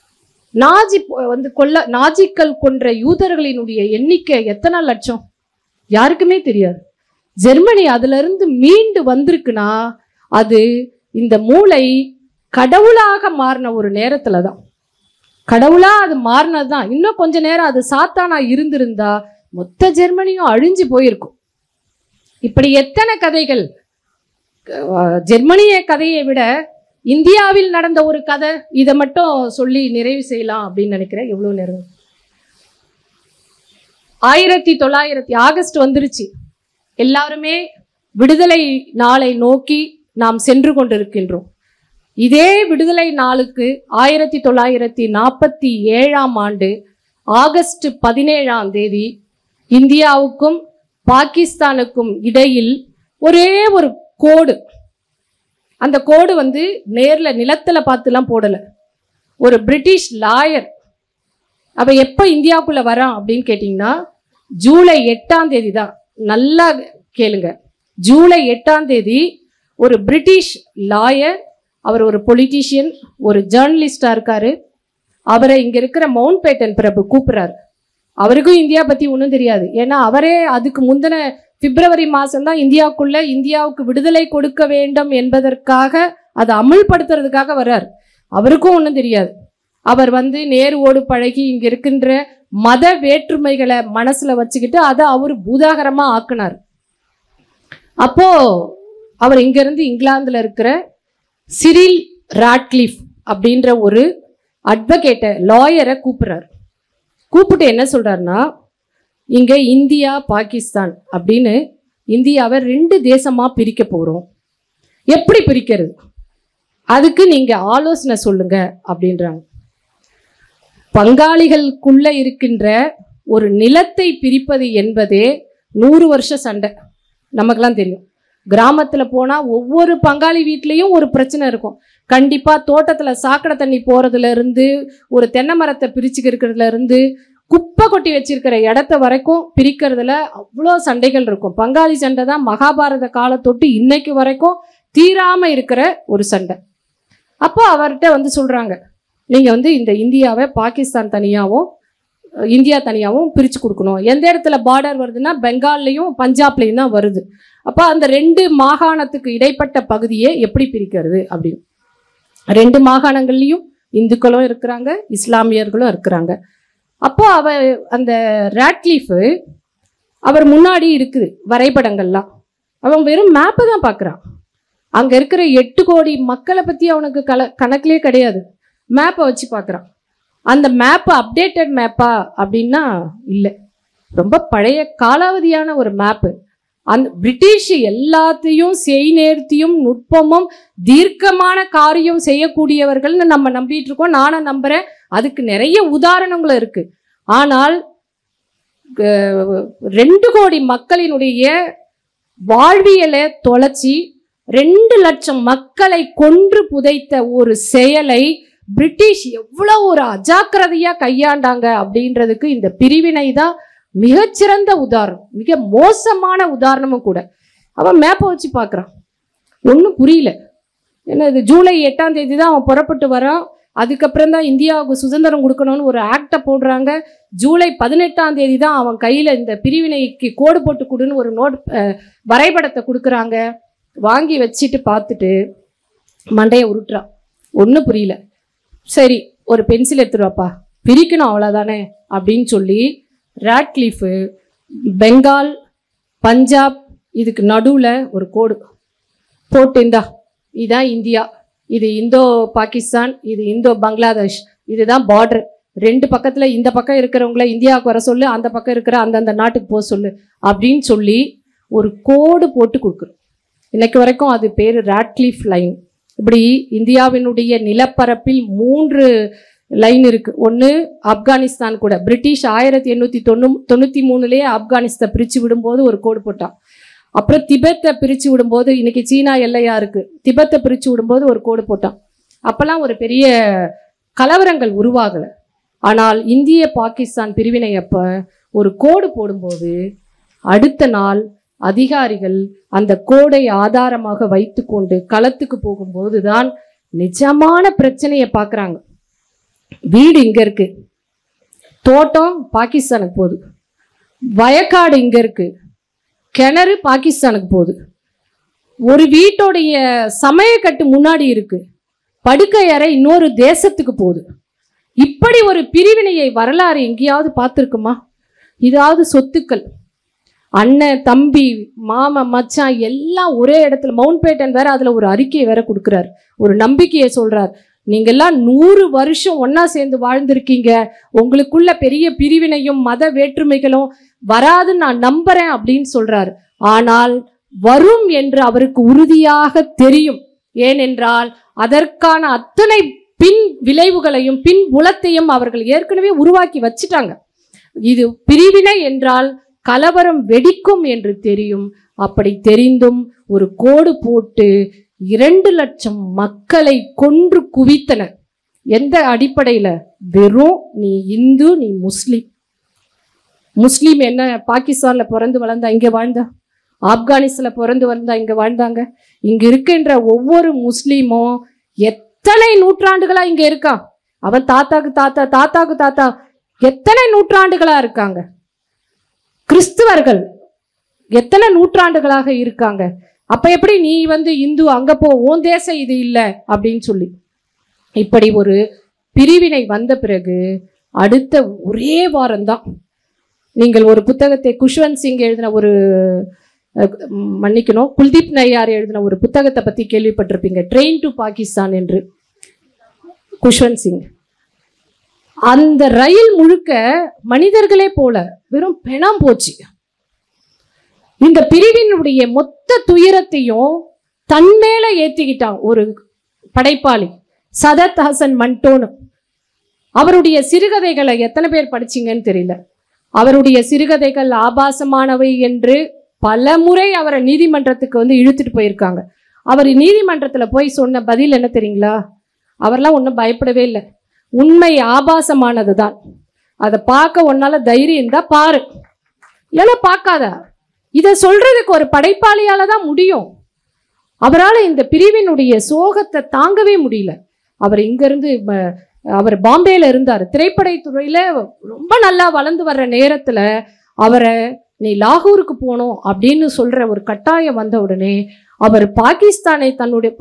நாஜிக்கள் கொன்ற யூதர்களினுடைய எண்ணிக்கை எத்தனை லட்சம் யாருக்குமே தெரியாது. ஜெர்மனி அதுல இருந்து மீண்டு வந்திருக்குன்னா அது இந்த மூளை கடவுளாக மாறின ஒரு நேரத்துல தான். கடவுளா அது மாறினதுதான். இன்னும் கொஞ்ச நேரம் அது சாத்தானா இருந்திருந்தா மொத்த ஜெர்மனியும் அழிஞ்சு போயிருக்கும். இப்படி எத்தனை கதைகள். ஜெர்மனிய கதையை விட இந்தியாவில் நடந்த ஒரு கதை, இதை மட்டும் சொல்லி நிறைவு செய்யலாம் அப்படின்னு நினைக்கிறேன். எவ்வளவு நேரம்? 1900 ஆகஸ்ட் வந்துருச்சு. எல்லாருமே விடுதலை நாளை நோக்கி நாம் சென்று கொண்டிருக்கின்றோம். இதே விடுதலை நாளுக்கு 1947 ஆகஸ்ட் 17 இந்தியாவுக்கும் பாகிஸ்தானுக்கும் இடையில் ஒரே ஒரு கோடு. அந்த கோடு நேர்ல நிலத்துல பார்த்துலாம் போடல. ஒரு பிரிட்டிஷ் லாயர் அவ எப்ப இந்தியாவுக்குள்ள வரான் அப்படின்னு கேட்டீங்கன்னா ஜூலை 8 தான். நல்லா கேளுங்க, ஜூலை 8 ஒரு பிரிட்டிஷ் லாயர், அவர் ஒரு பொலிட்டீஷியன், ஒரு ஜேர்னலிஸ்டா இருக்காரு. அவரை இங்க இருக்கிற மவுண்ட் பேட்டன் பிரபு கூப்பிடுறாரு. அவருக்கும் இந்தியா பத்தி ஒன்றும் தெரியாது. ஏன்னா அவரே அதுக்கு முந்தின பிப்ரவரி மாதம் தான் இந்தியாவுக்கு விடுதலை கொடுக்க வேண்டும் என்பதற்காக அதை அமுல்படுத்துறதுக்காக வர்றார். அவருக்கும் ஒன்றும் தெரியாது. அவர் நேருவோடு பழகி இங்க இருக்கின்ற மத வேற்றுமைகளை மனசுல வச்சுக்கிட்டு அதை அவர் பூதாகரமா ஆக்குனார். அப்போ அவர் இங்கிருந்து இங்கிலாந்துல இருக்கிற சிரில் ராட்க்ளிஃப் அப்படின்ற ஒரு அட்வொகேட்ட லாயரை கூப்பிடுறார். கூப்பிட்டு என்ன சொல்றாருன்னா, இங்க இந்தியா பாகிஸ்தான் அப்படின்னு இந்தியாவை 2 தேசமா பிரிக்க போறோம். எப்படி பிரிக்கிறது, அதுக்கு நீங்க ஆலோசனை சொல்லுங்க அப்படின்றாங்க. பங்காளிகளுக்குள்ள இருக்கின்ற ஒரு நிலத்தை பிரிப்பது என்பதே 100 வருஷ சண்டை. நமக்கெல்லாம் தெரியும். கிராமத்துல போனா ஒவ்வொரு பங்காளி வீட்லயும் ஒரு பிரச்சனை இருக்கும். கண்டிப்பா தோட்டத்துல சாக்கடை தண்ணி போறதுல இருந்து, ஒரு தென்னை மரத்தை பிரிச்சுக்கிறதுல இருந்து, குப்பை கொட்டி வச்சிருக்கிற இடத்த வரைக்கும் பிரிக்கிறதுல அவ்வளோ சண்டைகள் இருக்கும். பங்காளி சண்டை தான் மகாபாரத காலத்தொட்டு இன்னைக்கு வரைக்கும் தீராம இருக்கிற ஒரு சண்டை. அப்போ அவர்கிட்ட சொல்றாங்க, நீங்க இந்த இந்தியாவை பாகிஸ்தான் தனியாகவும் இந்தியா தனியாகவும் பிரிச்சு கொடுக்கணும். எந்த இடத்துல பார்டர் வருதுன்னா பெங்கால்லையும் பஞ்சாப்லையும் தான் வருது. அப்போ அந்த 2 மாகாணத்துக்கு இடைப்பட்ட பகுதியை எப்படி பிரிக்கிறது அப்படின்னு. 2 மாகாணங்கள்லையும் இந்துக்களும் இருக்கிறாங்க, இஸ்லாமியர்களும் இருக்கிறாங்க. அப்போ அந்த ராட்க்ளிஃப் அவர் முன்னாடி இருக்குது வரைபடங்கள்லாம். அவன் வெறும் மேப்பை தான் பார்க்குறான். அங்கே இருக்கிற 8 கோடி மக்களை பற்றி அவனுக்கு கணக்கிலே கிடையாது. மேப்பை வச்சு பார்க்குறான். அந்த மேப்பு அப்டேட்டட் மேப்பா அப்படின்னா இல்லை, ரொம்ப பழைய காலாவதியான ஒரு மேப்பு. அந்த பிரிட்டிஷ் எல்லாத்தையும் நேர்த்தியும் நுட்பமும் தீர்க்கமான காரியம் செய்யக்கூடியவர்கள்னு நம்ம நம்பிட்டு இருக்கோம். நானும் நம்புறேன். அதுக்கு நிறைய உதாரணங்களும் இருக்கு. ஆனால் 2 கோடி மக்களினுடைய வாழ்வியலை தொலைச்சி 2 லட்சம் மக்களை கொன்று புதைத்த ஒரு செயலை பிரிட்டிஷ் எவ்வளவு ஒரு அஜாக்கிரதையா கையாண்டாங்க அப்படின்றதுக்கு இந்த பிரிவினை தான் மிகச்சிறந்த உதாரணம், மிக மோசமான உதாரணமும் கூட. அவன் மேப்பை வச்சு பார்க்குறான், ஒன்றும் புரியல. ஏன்னா இது ஜூலை 8 தான் அவன் புறப்பட்டு வரான். அதுக்கப்புறம் தான் இந்தியாவுக்கு சுதந்திரம் கொடுக்கணும்னு ஒரு ஆக்டை போடுறாங்க. ஜூலை 18 தான் அவன் கையில் இந்த பிரிவினைக்கு கோடு போட்டு கொடுன்னு ஒரு வரைபடத்தை கொடுக்குறாங்க. வாங்கி வச்சுட்டு பார்த்துட்டு மண்டையை உருட்டுறான், ஒன்றும் புரியல. சரி, ஒரு பென்சில் எடுத்துருவாப்பா, பிரிக்கணும் அவ்வளோதானே அப்படின்னு சொல்லி ராட்க்ளிஃப் பெங்கால் பஞ்சாப் இதுக்கு நடுவில் ஒரு கோடு போட்டுந்தா, இதுதான் இந்தியா, இது இந்தோ பாகிஸ்தான், இது இந்தோ பங்களாதேஷ், இதுதான் பார்டர். 2 பக்கத்தில் இந்த பக்கம் இருக்கிறவங்கள இந்தியாவுக்கு வர சொல்லு, அந்த பக்கம் இருக்கிற அந்தந்த நாட்டுக்கு போக சொல்லு அப்படின்னு சொல்லி ஒரு கோடு போட்டு கொடுக்குறோம். இன்னைக்கு வரைக்கும் அது பேர் ராட்க்ளிஃப் லைன். இப்படி இந்தியாவினுடைய நிலப்பரப்பில் 3 லைன் இருக்கு. ஒன்று ஆப்கானிஸ்தான் கூட பிரிட்டிஷ் 1893 ஆப்கானிஸ்தான் பிரித்து விடும்போது ஒரு கோடு போட்டான். அப்புறம் திபெத்தை பிரித்து விடும்போது, இன்னைக்கு சீனா எல்லையா இருக்கு, திபெத்தை பிரித்து விடும்போது ஒரு கோடு போட்டான். அப்பெல்லாம் ஒரு பெரிய கலவரங்கள் உருவாகலை. ஆனால் இந்திய பாகிஸ்தான் பிரிவினை அப்ப ஒரு கோடு போடும்போது அடுத்த நாள் அதிகாரிகள் அந்த கோடை ஆதாரமாக வைத்து கொண்டு களத்துக்கு போகும்போது தான் நிஜமான பிரச்சனையை பார்க்குறாங்க. வீடு இங்க இருக்கு, தோட்டம் பாகிஸ்தானுக்கு போகுது, வயக்காடு இங்க இருக்கு, கிணறு பாகிஸ்தானுக்கு போகுது, ஒரு வீட்டோடைய சமையக்கட்டு முன்னாடி இருக்கு, படுக்கை அறை இன்னொரு தேசத்துக்கு போகுது. இப்படி ஒரு பிரிவினையை வரலாறு எங்கேயாவது பார்த்துருக்குமா? இதாவது சொத்துக்கள், அண்ணன் தம்பி மாமன் மச்சான் எல்லாம் ஒரே இடத்துல. மவுண்ட் பேட்டன் வேற அதுல ஒரு அறிக்கையை வேற கொடுக்குறாரு, ஒரு நம்பிக்கையை சொல்றார். நீங்கெல்லாம் 100 வருஷம் ஒன்னா சேர்ந்து வாழ்ந்திருக்கீங்க, உங்களுக்குள்ள பெரிய பிரிவினையும் மத வேற்றுமைகளும் வராதுன்னு நான் நம்புறேன் அப்படின்னு சொல்றாரு. ஆனால் வரும் என்று அவருக்கு உறுதியாக தெரியும். ஏனென்றால் அதற்கான அத்தனை பின் விளைவுகளையும் பின் புலத்தையும் அவர்கள் ஏற்கனவே உருவாக்கி வச்சிட்டாங்க. இது பிரிவினை என்றால் கலவரம் வெடிக்கும் என்று தெரியும். அப்படி தெரிந்தும் ஒரு கோடு போட்டு 2 லட்சம் மக்களை கொன்று குவித்தனர். எந்த அடிப்படையில? வெறும் நீ இந்து, நீ முஸ்லீம். முஸ்லீம் என்ன பாகிஸ்தான்ல பிறந்து வளர்ந்தா இங்க வாழ்ந்தா, ஆப்கானிஸ்தான்ல பிறந்து வளர்ந்தா இங்க வாழ்ந்தாங்க. இங்க இருக்கின்ற ஒவ்வொரு முஸ்லீமும் எத்தனை நூற்றாண்டுகளா இங்க இருக்கான். அவன் தாத்தாக்கு தாத்தா தாத்தாக்கு தாத்தா எத்தனை நூற்றாண்டுகளா இருக்காங்க. கிறிஸ்துவர்கள் எத்தனை நூற்றாண்டுகளாக இருக்காங்க. அப்ப எப்படி நீ இந்து அங்க போ, உன் தேசம் இது இல்லை அப்படின்னு சொல்லி இப்படி ஒரு பிரிவினை வந்த பிறகு அடுத்த ஒரே வாரம்தான் நீங்கள் ஒரு புத்தகத்தை குஷ்வந்த் சிங் எழுதின ஒரு மன்னிக்கணும் குல்தீப் நய்யார் எழுதின ஒரு புத்தகத்தை பத்தி கேள்விப்பட்டிருப்பீங்க, ட்ரெயின் டு பாகிஸ்தான் என்று. குஷ்வந்த் சிங் அந்த ரயில் முழுக்க மனிதர்களே போல வெறும் பிணம் போச்சு. இந்த பிரிவினுடைய மொத்த துயரத்தையும் தன்மேல ஏத்திக்கிட்டான் ஒரு படைப்பாளி, சதத் ஹசன் மண்டோன்னு. அவருடைய சிறுகதைகளை எத்தனை பேர் படிச்சீங்கன்னு தெரியல. அவருடைய சிறுகதைகள் ஆபாசமானவை என்று பல முறை அவரை நீதிமன்றத்துக்கு இழுத்துட்டு போயிருக்காங்க. அவர் நீதிமன்றத்துல போய் சொன்ன பதில் என்ன தெரியுங்களா? அவர்லாம் ஒன்றும் பயப்படவே இல்லை. உண்மை ஆபாசமானது தான், அதை பார்க்க ஒன்னால தைரியம் இருந்தா பாரு, இல்லைன்னா பார்க்காத. இதை சொல்றதுக்கு ஒரு படைப்பாளியால தான் முடியும். அவரால் இந்த பிரிவினுடைய சோகத்தை தாங்கவே முடியல. அவர் இங்கிருந்து அவர் பாம்பேல இருந்தார், திரைப்படத்துறையில ரொம்ப நல்லா வளர்ந்து வர்ற நேரத்துல அவரை நீ லாகூருக்கு போகணும் அப்படின்னு சொல்ற ஒரு கட்டாயம் வந்த உடனே அவர் பாகிஸ்தானை தன்னுடைய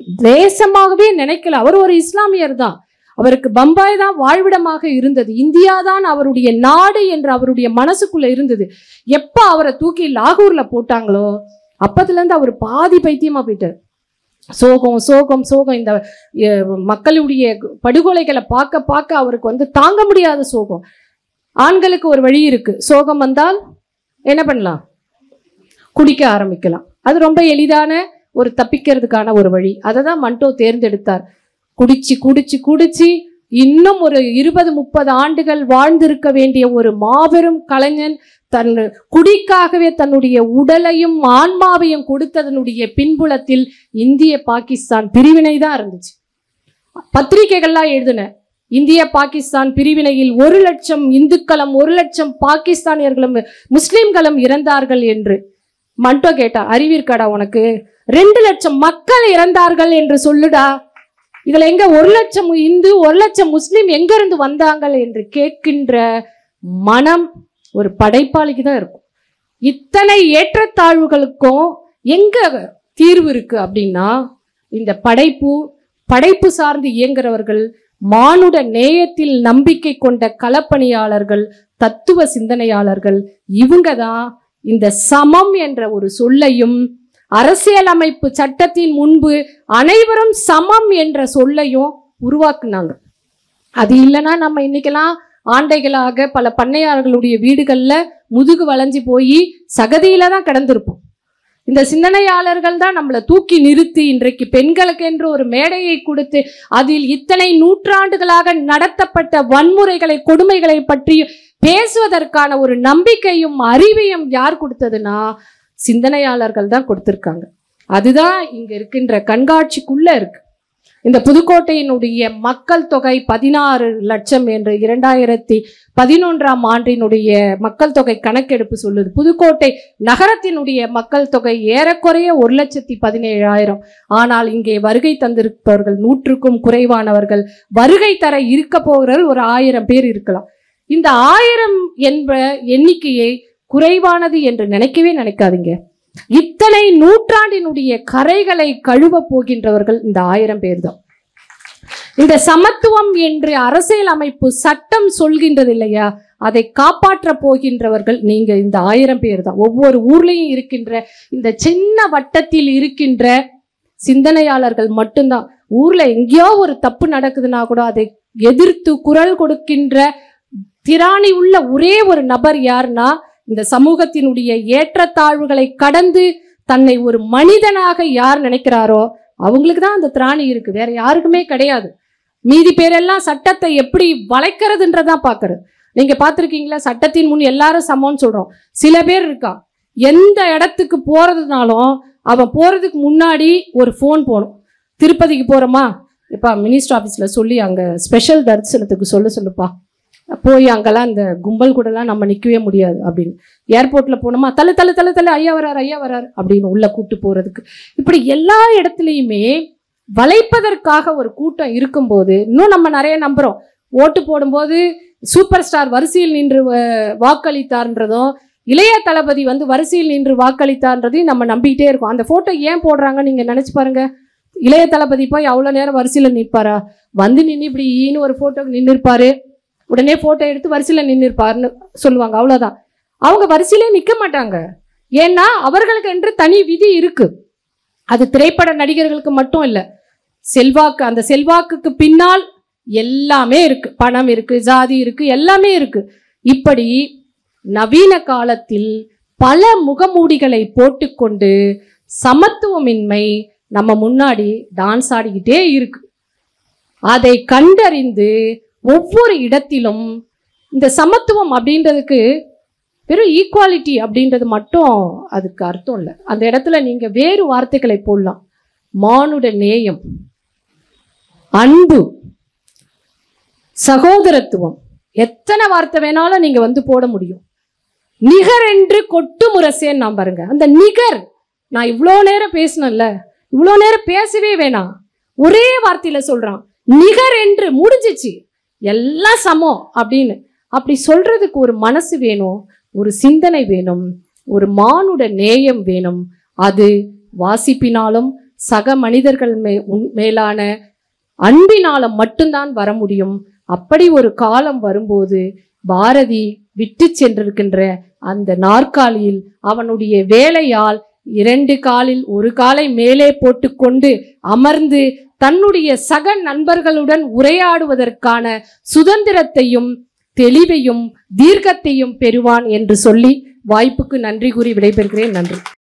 தேசமாகவே நினைக்கல. அவர் ஒரு இஸ்லாமியர் தான், அவருக்கு பம்பாய் தான் வாழ்விடமாக இருந்தது, இந்தியா தான் அவருடைய நாடு என்று அவருடைய மனசுக்குள்ள இருந்தது. எப்ப அவரை தூக்கி லாகூர்ல போட்டாங்களோ அப்பத்துல இருந்து அவர் பாதி பைத்தியமா போயிட்டார். சோகம் சோகம் சோகம். இந்த மக்களுடைய படுகொலைகளை பார்க்க பார்க்க அவருக்கு தாங்க முடியாத சோகம். ஆண்களுக்கு ஒரு வழி இருக்கு, சோகம் வந்தால் என்ன பண்ணலாம்? குடிக்க ஆரம்பிக்கலாம். அது ரொம்ப எளிதான ஒரு தப்பிக்கிறதுக்கான ஒரு வழி. அதை தான் மண்டோ தேர்ந்தெடுத்தார். குடிச்சு குடிச்சு குடிச்சு இன்னும் ஒரு 20-30 ஆண்டுகள் வாழ்ந்திருக்க வேண்டிய ஒரு மாபெரும் கலைஞன் தன் குடிக்காகவே தன்னுடைய உடலையும் ஆன்மாவையும் கொடுத்ததனுடைய பின்புலத்தில் இந்திய பாகிஸ்தான் பிரிவினை தான் இருந்துச்சு. பத்திரிகைகள்லாம் எழுதின, இந்திய பாகிஸ்தான் பிரிவினையில் 1 லட்சம் இந்துக்களும் 1 லட்சம் பாகிஸ்தானியர்களும் முஸ்லிம்களும் இறந்தார்கள் என்று. மண்டோ கேட்டா, அறிவிற்காடா உனக்கு? 2 லட்சம் மக்கள் இறந்தார்கள் என்று சொல்லுடா. இதுல எங்க 1 லட்சம் இந்து 1 லட்சம் முஸ்லிம் எங்க இருந்து வந்தாங்க என்று கேட்கின்ற மனம் ஒரு படைப்பாளிக்கு தான் இருக்கும். இத்தனை ஏற்றத்தாழ்வுகளுக்கும் எங்க தீர்வு இருக்கு அப்படின்னா, இந்த படைப்பு சார்ந்து இயங்குறவர்கள், மானுட நேயத்தில் நம்பிக்கை கொண்ட களப்பணியாளர்கள், தத்துவ சிந்தனையாளர்கள், இவங்க தான் இந்த சமம் என்ற ஒரு சொல்லையும் அரசியலமைப்பு சட்டத்தின் முன்பு அனைவரும் சமம் என்ற சொல்லையும் உருவாக்குனாங்க. அது இல்லைன்னா நம்ம இன்னைக்கெல்லாம் ஆண்டைகளாக பல பண்ணையாளர்களுடைய வீடுகள்ல முதுகு வளைஞ்சு போய் சகதியில தான் கிடந்திருப்போம். இந்த சிந்தனையாளர்கள் தான் நம்மளை தூக்கி நிறுத்தி இன்றைக்கு பெண்களுக்கு என்று ஒரு மேடையை கொடுத்து அதில் இத்தனை நூற்றாண்டுகளாக நடத்தப்பட்ட வன்முறைகளை, கொடுமைகளை பற்றி பேசுவதற்கான ஒரு நம்பிக்கையும் அறிவையும் யார் கொடுத்ததுன்னா சிந்தனையாளர்கள் தான் கொடுத்திருக்காங்க. அதுதான் இங்க இருக்கின்ற கண்காட்சிக்குள்ள இருக்கு. இந்த புதுக்கோட்டையினுடைய மக்கள் தொகை 16 லட்சம் என்று 2011ஆம் ஆண்டினுடைய மக்கள் தொகை கணக்கெடுப்பு சொல்லுது. புதுக்கோட்டை நகரத்தினுடைய மக்கள் தொகை ஏறக்குறைய 1,17,000. ஆனால் இங்கே வருகை தந்திருப்பவர்கள் 100க்கும் குறைவானவர்கள். வருகை தர இருக்க போகிறவர்கள் ஒரு 1000 பேர் இருக்கலாம். இந்த 1000 என்ற எண்ணிக்கையை குறைவானது என்று நினைக்கவே நினைக்காதீங்க. இத்தனை நூற்றாண்டினுடைய கரைகளை கழுவ போகின்றவர்கள் இந்த 1000 பேர் தான். இந்த சமத்துவம் என்று அரசியல் அமைப்பு சட்டம் சொல்கின்றது இல்லையா, அதை காப்பாற்ற போகின்றவர்கள் நீங்க இந்த 1000 பேர் தான். ஒவ்வொரு ஊர்லயும் இருக்கின்ற இந்த சின்ன வட்டத்தில் இருக்கின்ற சிந்தனையாளர்கள் மட்டும்தான். ஊர்ல எங்கேயோ ஒரு தப்பு நடக்குதுன்னா கூட அதை எதிர்த்து குரல் கொடுக்கின்ற திராணி உள்ள ஒரே ஒரு நபர் யாருன்னா, இந்த சமூகத்தினுடைய ஏற்றத்தாழ்வுகளை கடந்து தன்னை ஒரு மனிதனாக யார் நினைக்கிறாரோ அவங்களுக்கு தான் அந்த திராணி இருக்கு, வேற யாருக்குமே கிடையாது. மீதி பேரெல்லாம் சட்டத்தை எப்படி வளைக்கிறதுன்றதான் பாக்குறது. நீங்க பாத்திருக்கீங்களா, சட்டத்தின் முன் எல்லாரும் சமம்னு சொல்றோம். சில பேர் இருக்கா, எந்த இடத்துக்கு போறதுனாலும் அவன் போறதுக்கு முன்னாடி ஒரு போன் போகணும். திருப்பதிக்கு போறோமா, இப்ப மினிஸ்டர் ஆபீஸ்ல சொல்லி அங்க ஸ்பெஷல் தரிசனத்துக்கு சொல்லுப்பா, போய் அங்கெல்லாம் இந்த கும்பல் கூடலாம் நம்ம நிற்கவே முடியாது அப்படின்னு. ஏர்போர்ட்ல போனோமா, தள்ளு ஐயா வராரு அப்படின்னு உள்ள கூட்டு போறதுக்கு. இப்படி எல்லா இடத்துலையுமே வளைப்பதற்காக ஒரு கூட்டம் இருக்கும்போது இன்னும் நம்ம நிறைய நம்புறோம். ஓட்டு போடும்போது சூப்பர் ஸ்டார் வரிசையில் நின்று வாக்களித்தார்ன்றதும், இளைய தளபதி வரிசையில் நின்று வாக்களித்தார்ன்றதையும் நம்ம நம்பிக்கிட்டே இருக்கோம். அந்த போட்டோ ஏன் போடுறாங்க நீங்க நினைச்சு பாருங்க. இளைய தளபதி போய் அவ்வளவு நேரம் வரிசையில நிற்பாரா? நின்று இப்படி ஈன்னு ஒரு போட்டோ நின்று இருப்பாரு, உடனே போட்டோ எடுத்து வரிசையில நின்று இருப்பாருன்னு சொல்லுவாங்க. அவ்வளவுதான். அவங்க வரிசையிலே நிக்க மாட்டாங்க. ஏன்னா அவர்களுக்கு என்று தனி விதி இருக்கு. அது திரைப்பட நடிகர்களுக்கு மட்டும் இல்ல, செல்வாக்கு, அந்த செல்வாக்குக்கு பின்னால் எல்லாமே இருக்கு. பணம் இருக்கு, ஜாதி இருக்கு, எல்லாமே இருக்கு. இப்படி நவீன காலத்தில் பல முகமூடிகளை போட்டுக்கொண்டு சமத்துவமின்மை நம்ம முன்னாடி டான்ஸ் ஆடிக்கிட்டே இருக்கு. அதை கண்டறிந்து ஒவ்வொரு இடத்திலும் இந்த சமத்துவம் அப்படின்றதுக்கு வெறும் ஈக்குவாலிட்டி அப்படின்றது மட்டும் அதுக்கு அர்த்தம் இல்லை. அந்த இடத்துல நீங்க வேறு வார்த்தைகளை போடலாம். மானுட நேயம், அன்பு, சகோதரத்துவம், எத்தனை வார்த்தை வேணாலும் நீங்க போட முடியும். நிகர் என்று கொட்டு முரசேன்னு நான் பாருங்க. அந்த நிகர், நான் இவ்வளோ நேரம் பேசணும்ல, இவ்வளோ நேரம் பேசவே வேணாம், ஒரே வார்த்தையில சொல்றான். நிகர் என்று முடிஞ்சிச்சு, எல்லாம் சமம் அப்படின்னு. அப்படி சொல்றதுக்கு ஒரு மனசு வேணும், ஒரு சிந்தனை வேணும், ஒரு மானுட நேயம் வேணும். அது வாசிப்பினாலும் சக மனிதர்கள் மேலான அன்பினாலும் மட்டும்தான் வர முடியும். அப்படி ஒரு காலம் வரும்போது பாரதி விட்டு சென்றிருக்கின்ற அந்த நாற்காலியில் அவனுடைய வேலையால் 2 காலில் ஒரு காலை மேலே போட்டுக்கொண்டு அமர்ந்து தன்னுடைய சக நண்பர்களுடன் உரையாடுவதற்கான சுதந்திரத்தையும் தெளிவையும் தீர்க்கத்தையும் பெறுவான் என்று சொல்லி வாய்ப்புக்கு நன்றி கூறி விடைபெறுகிறேன். நன்றி.